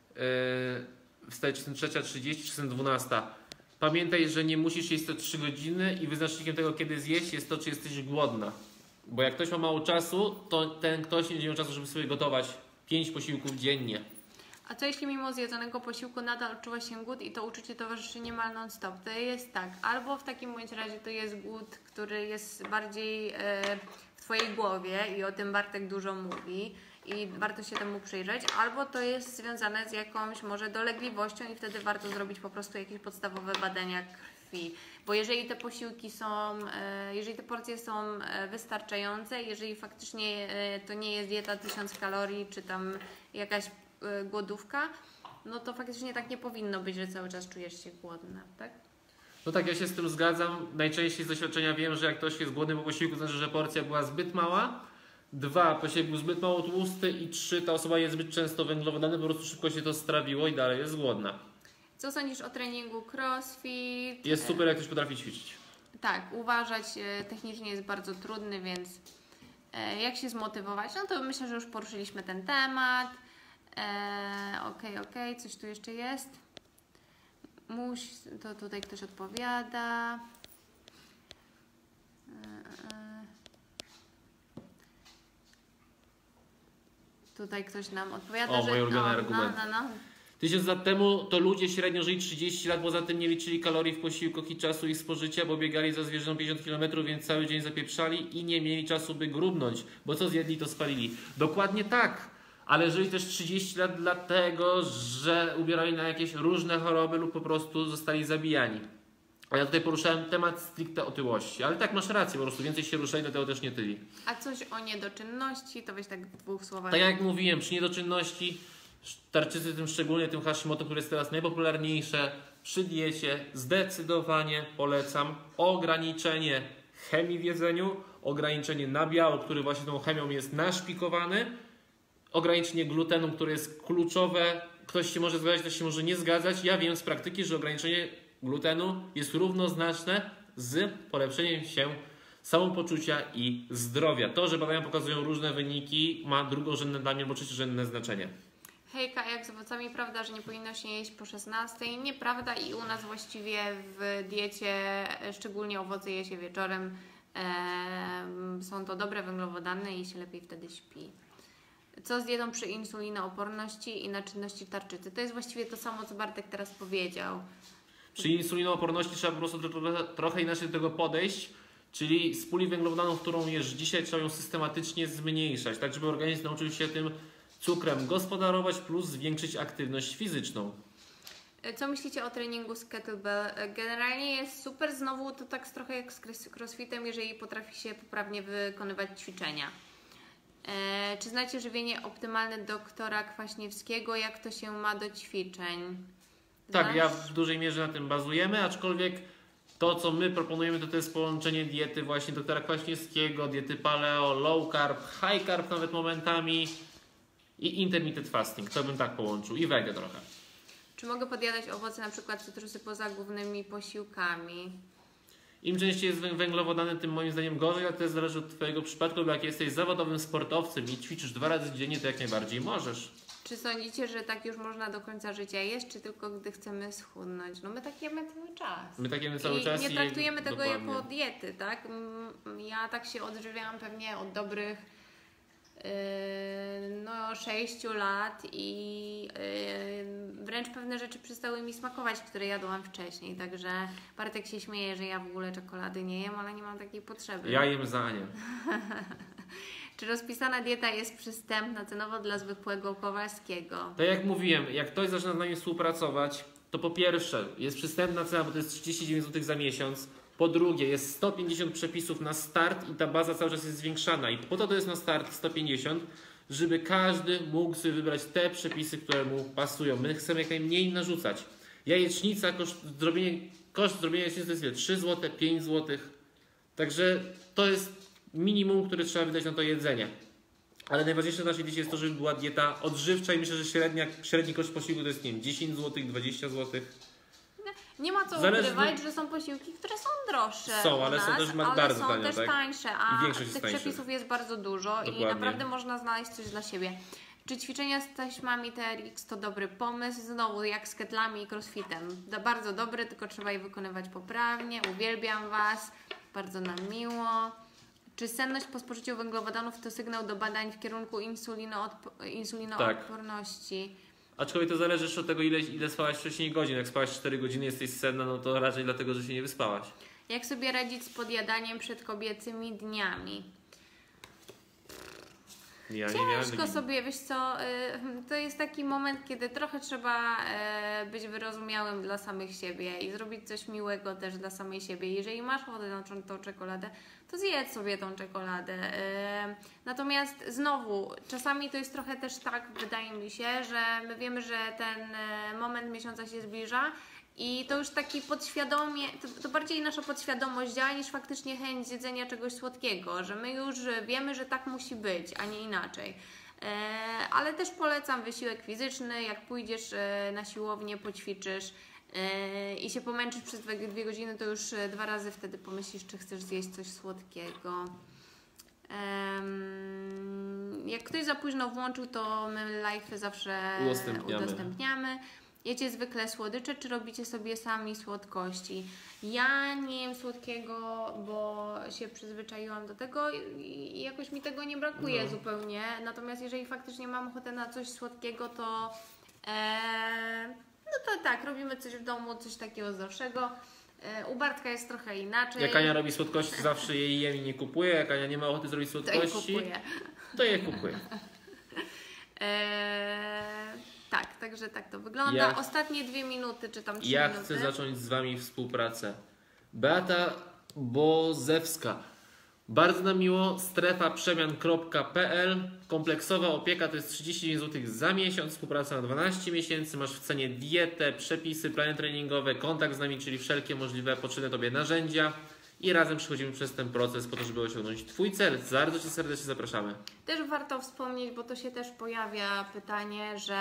Yy, wstaje czy trzecia trzydzieści, czy dwunasta. Pamiętaj, że nie musisz jeść co trzy godziny i wyznacznikiem tego, kiedy zjeść, jest to, czy jesteś głodna. Bo jak ktoś ma mało czasu, to ten ktoś nie będzie miał czasu, żeby sobie gotować pięć posiłków dziennie. A co jeśli mimo zjedzonego posiłku nadal odczuwa się głód i to uczucie towarzyszy niemal non-stop? To jest tak, albo w takim bądź razie to jest głód, który jest bardziej e, w Twojej głowie i o tym Bartek dużo mówi i warto się temu przyjrzeć, albo to jest związane z jakąś może dolegliwością i wtedy warto zrobić po prostu jakieś podstawowe badania krwi. Bo jeżeli te posiłki są, e, jeżeli te porcje są e, wystarczające, jeżeli faktycznie e, to nie jest dieta tysiąc kalorii, czy tam jakaś głodówka, no to faktycznie tak nie powinno być, że cały czas czujesz się głodna, tak? No tak, ja się z tym zgadzam. Najczęściej z doświadczenia wiem, że jak ktoś jest głodny po posiłku, to znaczy, że porcja była zbyt mała. Dwa, posiłek był zbyt mało tłusty i trzy, ta osoba jest zbyt często węglowodany, po prostu szybko się to strawiło i dalej jest głodna. Co sądzisz o treningu crossfit? Jest super, jak ktoś potrafi ćwiczyć. Tak, uważać technicznie jest bardzo trudny, więc jak się zmotywować? No to myślę, że już poruszyliśmy ten temat. Eee, okej, okay, okej, okay. Coś tu jeszcze jest. Muś, to tutaj ktoś odpowiada. Eee, tutaj ktoś nam odpowiada, o, że... moje ulubione no, argumenty. no, no, no. Tysiąc lat temu to ludzie średnio żyli trzydzieści lat, poza tym nie liczyli kalorii w posiłkach i czasu ich spożycia, bo biegali za zwierzę pięćdziesiąt kilometrów, więc cały dzień zapieprzali i nie mieli czasu, by grubnąć, bo co zjedli, to spalili. Dokładnie tak. Ale żyli też trzydzieści lat dlatego, że ubierali na jakieś różne choroby lub po prostu zostali zabijani. A ja tutaj poruszałem temat stricte otyłości, ale tak, masz rację, po prostu więcej się ruszaj, dlatego też nie tyli. A coś o niedoczynności, to weź tak w dwóch słowach. Tak jak mówiłem, przy niedoczynności, tarczycy tym szczególnie, tym Hashimoto, które jest teraz najpopularniejsze, przy diecie zdecydowanie polecam ograniczenie chemii w jedzeniu, ograniczenie nabiału, który właśnie tą chemią jest naszpikowany, ograniczenie glutenu, które jest kluczowe. Ktoś się może zgadzać, ktoś się może nie zgadzać. Ja wiem z praktyki, że ograniczenie glutenu jest równoznaczne z polepszeniem się samopoczucia i zdrowia. To, że badania pokazują różne wyniki, ma drugorzędne dla mnie, bo trzeciorzędne znaczenie. Hejka, jak z owocami, prawda, że nie powinno się jeść po szesnastej? Nieprawda i u nas właściwie w diecie, szczególnie owoce je się wieczorem. Eee, są to dobre węglowodany i się lepiej wtedy śpi. Co z dietą przy insulinooporności i naczynności tarczycy? To jest właściwie to samo, co Bartek teraz powiedział. Przy insulinooporności trzeba po prostu trochę inaczej do tego podejść. Czyli z puli węglowodanów, którą jesz dzisiaj, trzeba ją systematycznie zmniejszać, tak żeby organizm nauczył się tym cukrem gospodarować plus zwiększyć aktywność fizyczną. Co myślicie o treningu z kettlebell? Generalnie jest super, znowu to tak trochę jak z crossfitem, jeżeli potrafi się poprawnie wykonywać ćwiczenia. E, czy znacie żywienie optymalne doktora Kwaśniewskiego? Jak to się ma do ćwiczeń? Tak, Znasz? ja w dużej mierze na tym bazujemy, aczkolwiek to, co my proponujemy, to to jest połączenie diety właśnie doktora Kwaśniewskiego, diety paleo, low carb, high carb nawet momentami i intermittent fasting. To bym tak połączył i wege trochę. Czy mogę podjadać owoce, na przykład cytrusy, poza głównymi posiłkami? Im częściej jest węglowodany, tym moim zdaniem gorzej, ale to też zależy od Twojego przypadku, bo jak jesteś zawodowym sportowcem i ćwiczysz dwa razy dziennie, to jak najbardziej możesz. Czy sądzicie, że tak już można do końca życia jeść, czy tylko gdy chcemy schudnąć? No my tak jemy cały czas. My tak jemy cały I czas nie i traktujemy tego dokładnie. jako diety, tak? Mm, Ja tak się odżywiałam pewnie od dobrych yy, no sześciu lat i yy, wręcz pewne rzeczy przestały mi smakować, które jadłam wcześniej, także Bartek się śmieje, że ja w ogóle czekolady nie jem, ale nie mam takiej potrzeby. Ja jem za Anię. Czy rozpisana dieta jest przystępna cenowo dla zwykłego Kowalskiego? Tak jak mówiłem, jak ktoś zaczyna z nami współpracować, to po pierwsze jest przystępna cena, bo to jest trzydzieści dziewięć złotych za miesiąc. Po drugie jest sto pięćdziesiąt przepisów na start i ta baza cały czas jest zwiększana. I po to to jest na start sto pięćdziesiąt, żeby każdy mógł sobie wybrać te przepisy, które mu pasują. My chcemy jak najmniej narzucać. Jajecznica, koszt zrobienia, koszt zrobienia jajecznicy to jest ile? trzy złote, pięć złotych. Także to jest minimum, które trzeba wydać na to jedzenie. Ale najważniejsze w naszej diecie jest to, żeby była dieta odżywcza i myślę, że średnia, średni koszt posiłku to jest nie wiem, dziesięć złotych, dwadzieścia złotych. Nie ma co Zależy- ukrywać, że są posiłki, które są droższe Są, u ale są nas, też ma- ale bardzo są tanie, też tak? tańsze, I a większość jest tych tańszych. przepisów jest bardzo dużo Dokładnie. i naprawdę można znaleźć coś dla siebie. Czy ćwiczenia z taśmami T R X to dobry pomysł? Znowu, jak z ketlami i crossfitem. To bardzo dobry, tylko trzeba je wykonywać poprawnie. Uwielbiam Was, bardzo nam miło. Czy senność po spożyciu węglowodanów to sygnał do badań w kierunku insulinoodp- insulinoodporności? Aczkolwiek to zależy jeszcze od tego, ile, ile spałaś wcześniej godzin. Jak spałaś cztery godziny, jesteś senna, no to raczej dlatego, że się nie wyspałaś. Jak sobie radzić z podjadaniem przed kobiecymi dniami? Ja nie miałem Ciężko takiej- sobie, wiesz co, y, to jest taki moment, kiedy trochę trzeba y, być wyrozumiałym dla samych siebie i zrobić coś miłego też dla samej siebie. Jeżeli masz ochotę na tą- tą czekoladę, to zjedz sobie tą czekoladę. Y, Natomiast znowu, czasami to jest trochę też tak, wydaje mi się, że my wiemy, że ten y, moment miesiąca się zbliża i to już taki podświadomie, to, to bardziej nasza podświadomość działa niż faktycznie chęć zjedzenia czegoś słodkiego, że my już wiemy, że tak musi być, a nie inaczej. E, ale też polecam wysiłek fizyczny, jak pójdziesz e, na siłownię, poćwiczysz e, i się pomęczysz przez dwie, dwie godziny, to już e, dwa razy wtedy pomyślisz, czy chcesz zjeść coś słodkiego. Em, jak ktoś za późno włączył, to my live'y zawsze Udostępniamy. udostępniamy. Jecie zwykle słodycze, czy robicie sobie sami słodkości? Ja nie jem słodkiego, bo się przyzwyczaiłam do tego i jakoś mi tego nie brakuje No. zupełnie. Natomiast jeżeli faktycznie mam ochotę na coś słodkiego, to e, no to tak, robimy coś w domu, coś takiego zdrowszego. E, u Bartka jest trochę inaczej. Jak Ania robi słodkości, zawsze jej jem i nie kupuję. Jak Ania nie ma ochoty zrobić to je słodkości, kupuję. to je kupuję. E, tak, także tak to wygląda. Ja- Ostatnie dwie minuty, czy tam trzy Ja minuty. chcę zacząć z Wami współpracę. Beata Bozewska. Bardzo nam miło. strefa przemian kropka p l. Kompleksowa opieka to jest trzydzieści dziewięć złotych za miesiąc. Współpraca na dwanaście miesięcy. Masz w cenie dietę, przepisy, plany treningowe, kontakt z nami, czyli wszelkie możliwe potrzebne Tobie narzędzia. I razem przechodzimy przez ten proces po to, żeby osiągnąć Twój cel. Bardzo Cię serdecznie zapraszamy. Też warto wspomnieć, bo to się też pojawia pytanie, że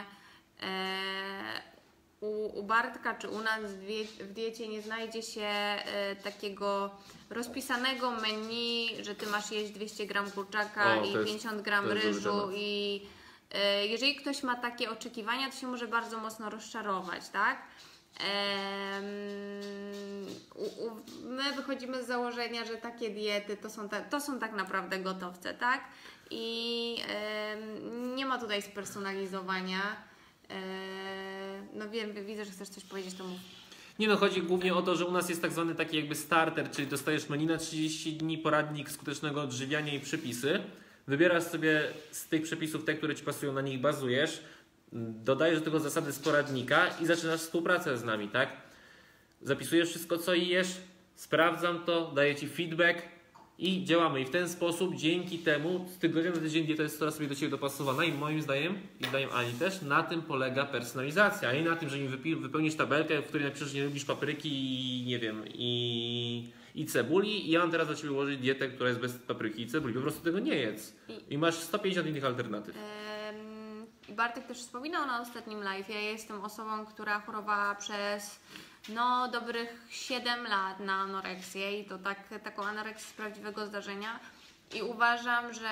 e, u, u Bartka czy u nas w, die, w diecie nie znajdzie się e, takiego rozpisanego menu, że Ty masz jeść dwieście gram kurczaka O, to i jest- pięćdziesiąt gram to jest duży ryżu temat. i e, jeżeli ktoś ma takie oczekiwania, to się może bardzo mocno rozczarować, tak? Em, u, u, my wychodzimy z założenia, że takie diety to są, ta, to są tak naprawdę gotowce, tak? I em, nie ma tutaj spersonalizowania. E, no wiem, widzę, że chcesz coś powiedzieć, to mów. Nie no, chodzi głównie o to, że u nas jest tak zwany taki jakby starter, czyli dostajesz menu na trzydzieści dni, poradnik skutecznego odżywiania i przepisy. Wybierasz sobie z tych przepisów te, które Ci pasują, na nich bazujesz, dodajesz do tego zasady z poradnika i zaczynasz współpracę z nami, tak? Zapisujesz wszystko, co jesz, sprawdzam to, daję Ci feedback i działamy. I w ten sposób, dzięki temu, z tygodnia na tydzień dieta jest coraz sobie do Ciebie dopasowana i moim zdaniem, i zdaniem Ani też, na tym polega personalizacja, a nie na tym, że mi wypi- wypełnisz tabelkę, w której napiszesz, że nie lubisz papryki i nie wiem, i, i cebuli i ja mam teraz dla Ciebie ułożyć dietę, która jest bez papryki i cebuli. Po prostu tego nie jedz. I- I masz sto pięćdziesiąt innych alternatyw. Em, I Bartek też wspominał na ostatnim live. Ja jestem osobą, która chorowała przez no dobrych siedem lat na anoreksję i to tak, taką anoreksję z prawdziwego zdarzenia. I uważam, że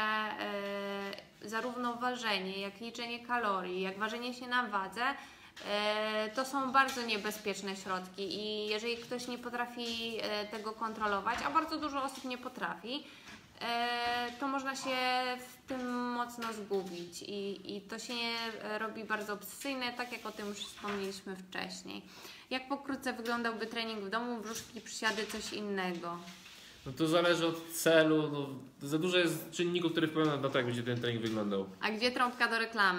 e, zarówno ważenie, jak liczenie kalorii, jak ważenie się na wadze, e, to są bardzo niebezpieczne środki i jeżeli ktoś nie potrafi e, tego kontrolować, a bardzo dużo osób nie potrafi, e, to można się w tym mocno zgubić i, i to się e, robi bardzo obsesyjne, tak jak o tym już wspomnieliśmy wcześniej. Jak pokrótce wyglądałby trening w domu, brzuszki, przysiady, coś innego? No to zależy od celu, no, za dużo jest czynników, które wpływają na to, jak będzie ten trening wyglądał. A gdzie trąbka do reklamy?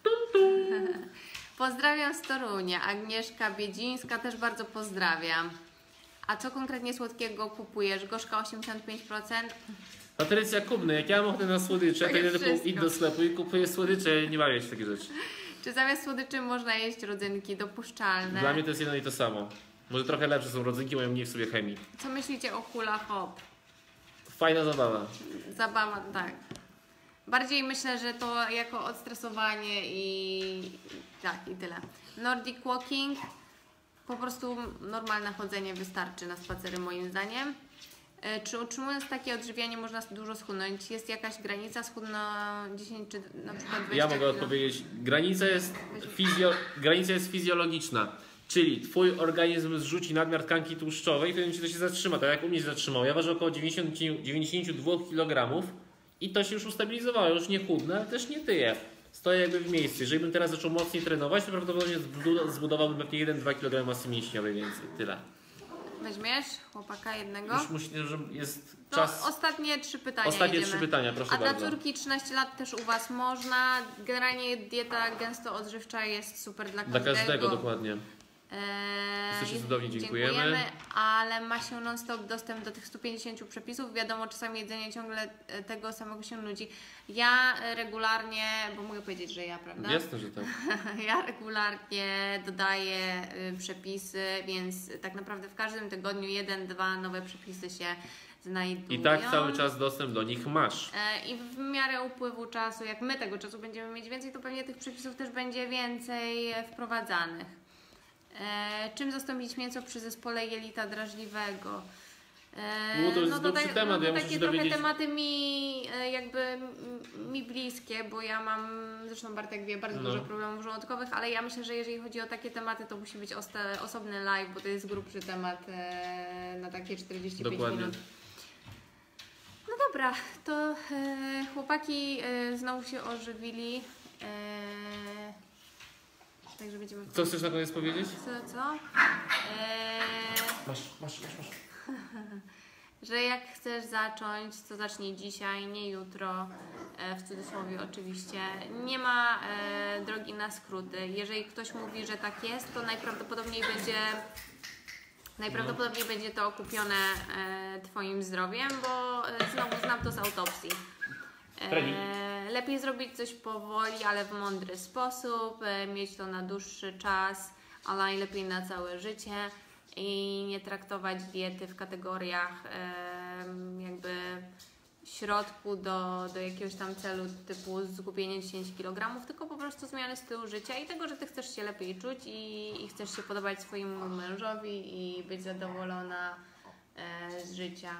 Pozdrawiam z Torunia. Agnieszka Biedzińska też bardzo pozdrawiam. A co konkretnie słodkiego kupujesz? Gorzka osiemdziesiąt pięć procent? Patrycja Kubny, jak ja mam ochotę na słodycze, To to jest idę tylko wszystko. idę do sklepu i kupuję słodycze, nie bawię się w takie rzeczy. Czy zamiast słodyczy można jeść rodzynki dopuszczalne? Dla mnie to jest jedno i to samo. Może trochę lepsze są rodzynki, mają mniej w sobie chemii. Co myślicie o hula hop? Fajna zabawa. Zabawa, tak. Bardziej myślę, że to jako odstresowanie i tak, i tyle. Nordic walking, po prostu normalne chodzenie wystarczy na spacery moim zdaniem. E, Czy utrzymując takie odżywianie można dużo schudnąć? Jest jakaś granica? Schudno dziesięć czy na przykład dwadzieścia Ja mogę kilo? odpowiedzieć. Granica jest, fizjo, granica jest fizjologiczna. Czyli twój organizm zrzuci nadmiar tkanki tłuszczowej i wtedy to się zatrzyma, tak jak u mnie się zatrzymało. Ja ważę około dziewięćdziesiąt, dziewięćdziesiąt dwa kilogramy i to się już ustabilizowało. Już nie chudnę, ale też nie tyję. Stoję jakby w miejscu. Jeżeli bym teraz zaczął mocniej trenować, to prawdopodobnie zbudu- zbudowałbym pewnie jeden do dwóch kilogramów masy mięśniowej więcej. Tyle. Weźmiesz chłopaka jednego? Już myślę, że jest No, czas. ostatnie trzy pytania Ostatnie jedziemy. trzy pytania, proszę A dla bardzo. córki trzynaście lat też u Was można. Generalnie dieta gęsto odżywcza jest super dla Dla każdego. każdego dokładnie. Eee, Jesteście jest- cudowni, dziękujemy. Ale ma się non-stop dostęp do tych stu pięćdziesięciu przepisów. Wiadomo, czasami jedzenie ciągle e, tego samego się nudzi. Ja e, regularnie, bo mogę powiedzieć, że ja, prawda? Jasne, że tak. Ja regularnie dodaję y, przepisy, więc tak naprawdę w każdym tygodniu jeden, dwa nowe przepisy się znajdują. I tak cały czas dostęp do nich masz. E, I w miarę upływu czasu, jak my tego czasu będziemy mieć więcej, to pewnie tych przepisów też będzie więcej e, wprowadzanych. E, czym zastąpić mięso przy zespole jelita drażliwego? E, No to jest grubszy tak- temat, no, ja to muszę takie się trochę dowiedzieć. tematy mi e, jakby m- mi bliskie, bo ja mam, zresztą Bartek wie, bardzo No. dużo problemów żołądkowych, ale ja myślę, że jeżeli chodzi o takie tematy, to musi być osta- osobny live, bo to jest grubszy temat e, na takie czterdzieści pięć Dokładnie. minut. No dobra, to e, chłopaki e, znowu się ożywili. E, także będziemy... Co chcesz na koniec powiedzieć? Co, co? E, Masz, masz, masz, masz. że jak chcesz zacząć, to zacznij dzisiaj, nie jutro, e, w cudzysłowie oczywiście. Nie ma e, drogi na skróty. Jeżeli ktoś mówi, że tak jest, to najprawdopodobniej będzie najprawdopodobniej będzie to okupione e, Twoim zdrowiem, bo e, znowu znam to z autopsji. Trening. E, lepiej zrobić coś powoli, ale w mądry sposób, e, mieć to na dłuższy czas, a najlepiej na całe życie i nie traktować diety w kategoriach e, jakby środku do, do jakiegoś tam celu typu zgubienie dziesięć kilogramów, tylko po prostu zmiany stylu życia i tego, że Ty chcesz się lepiej czuć i, i chcesz się podobać swojemu mężowi i być zadowolona e, z życia.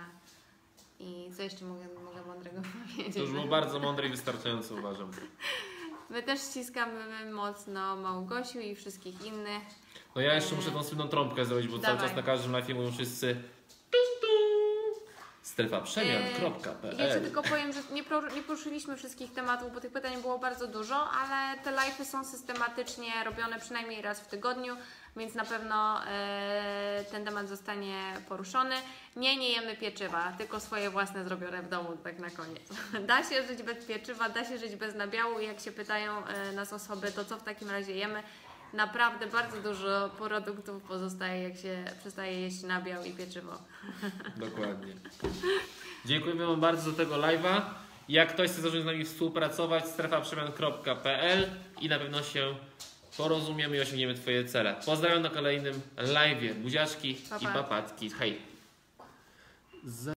I co jeszcze mogę, mogę mądrego powiedzieć? To już było bardzo mądre i wystarczająco, uważam. My też ściskamy mocno Małgosiu i wszystkich innych. No ja jeszcze muszę tą słynną trąbkę zrobić, bo cały Dawaj. czas na każdym live mówią wszyscy tum, tum. strefa przemian kropka p l. Jeszcze tylko powiem, że nie, pro, nie poruszyliśmy wszystkich tematów, bo tych pytań było bardzo dużo, ale te live'y są systematycznie robione przynajmniej raz w tygodniu, więc na pewno e, ten temat zostanie poruszony. Nie, nie jemy pieczywa, tylko swoje własne zrobione w domu, tak na koniec. Da się żyć bez pieczywa, da się żyć bez nabiału. Jak się pytają e, nas osoby, to co w takim razie jemy? Naprawdę bardzo dużo produktów pozostaje, jak się przestaje jeść nabiał i pieczywo. Dokładnie. Dziękujemy Wam bardzo za tego live'a. Jak ktoś chce zacząć z nami współpracować, strefa przemian kropka p l i na pewno się porozumiemy i osiągniemy Twoje cele. Pozdrawiam na kolejnym live'ie. Buziaczki Pa, i pa. papatki. Hej!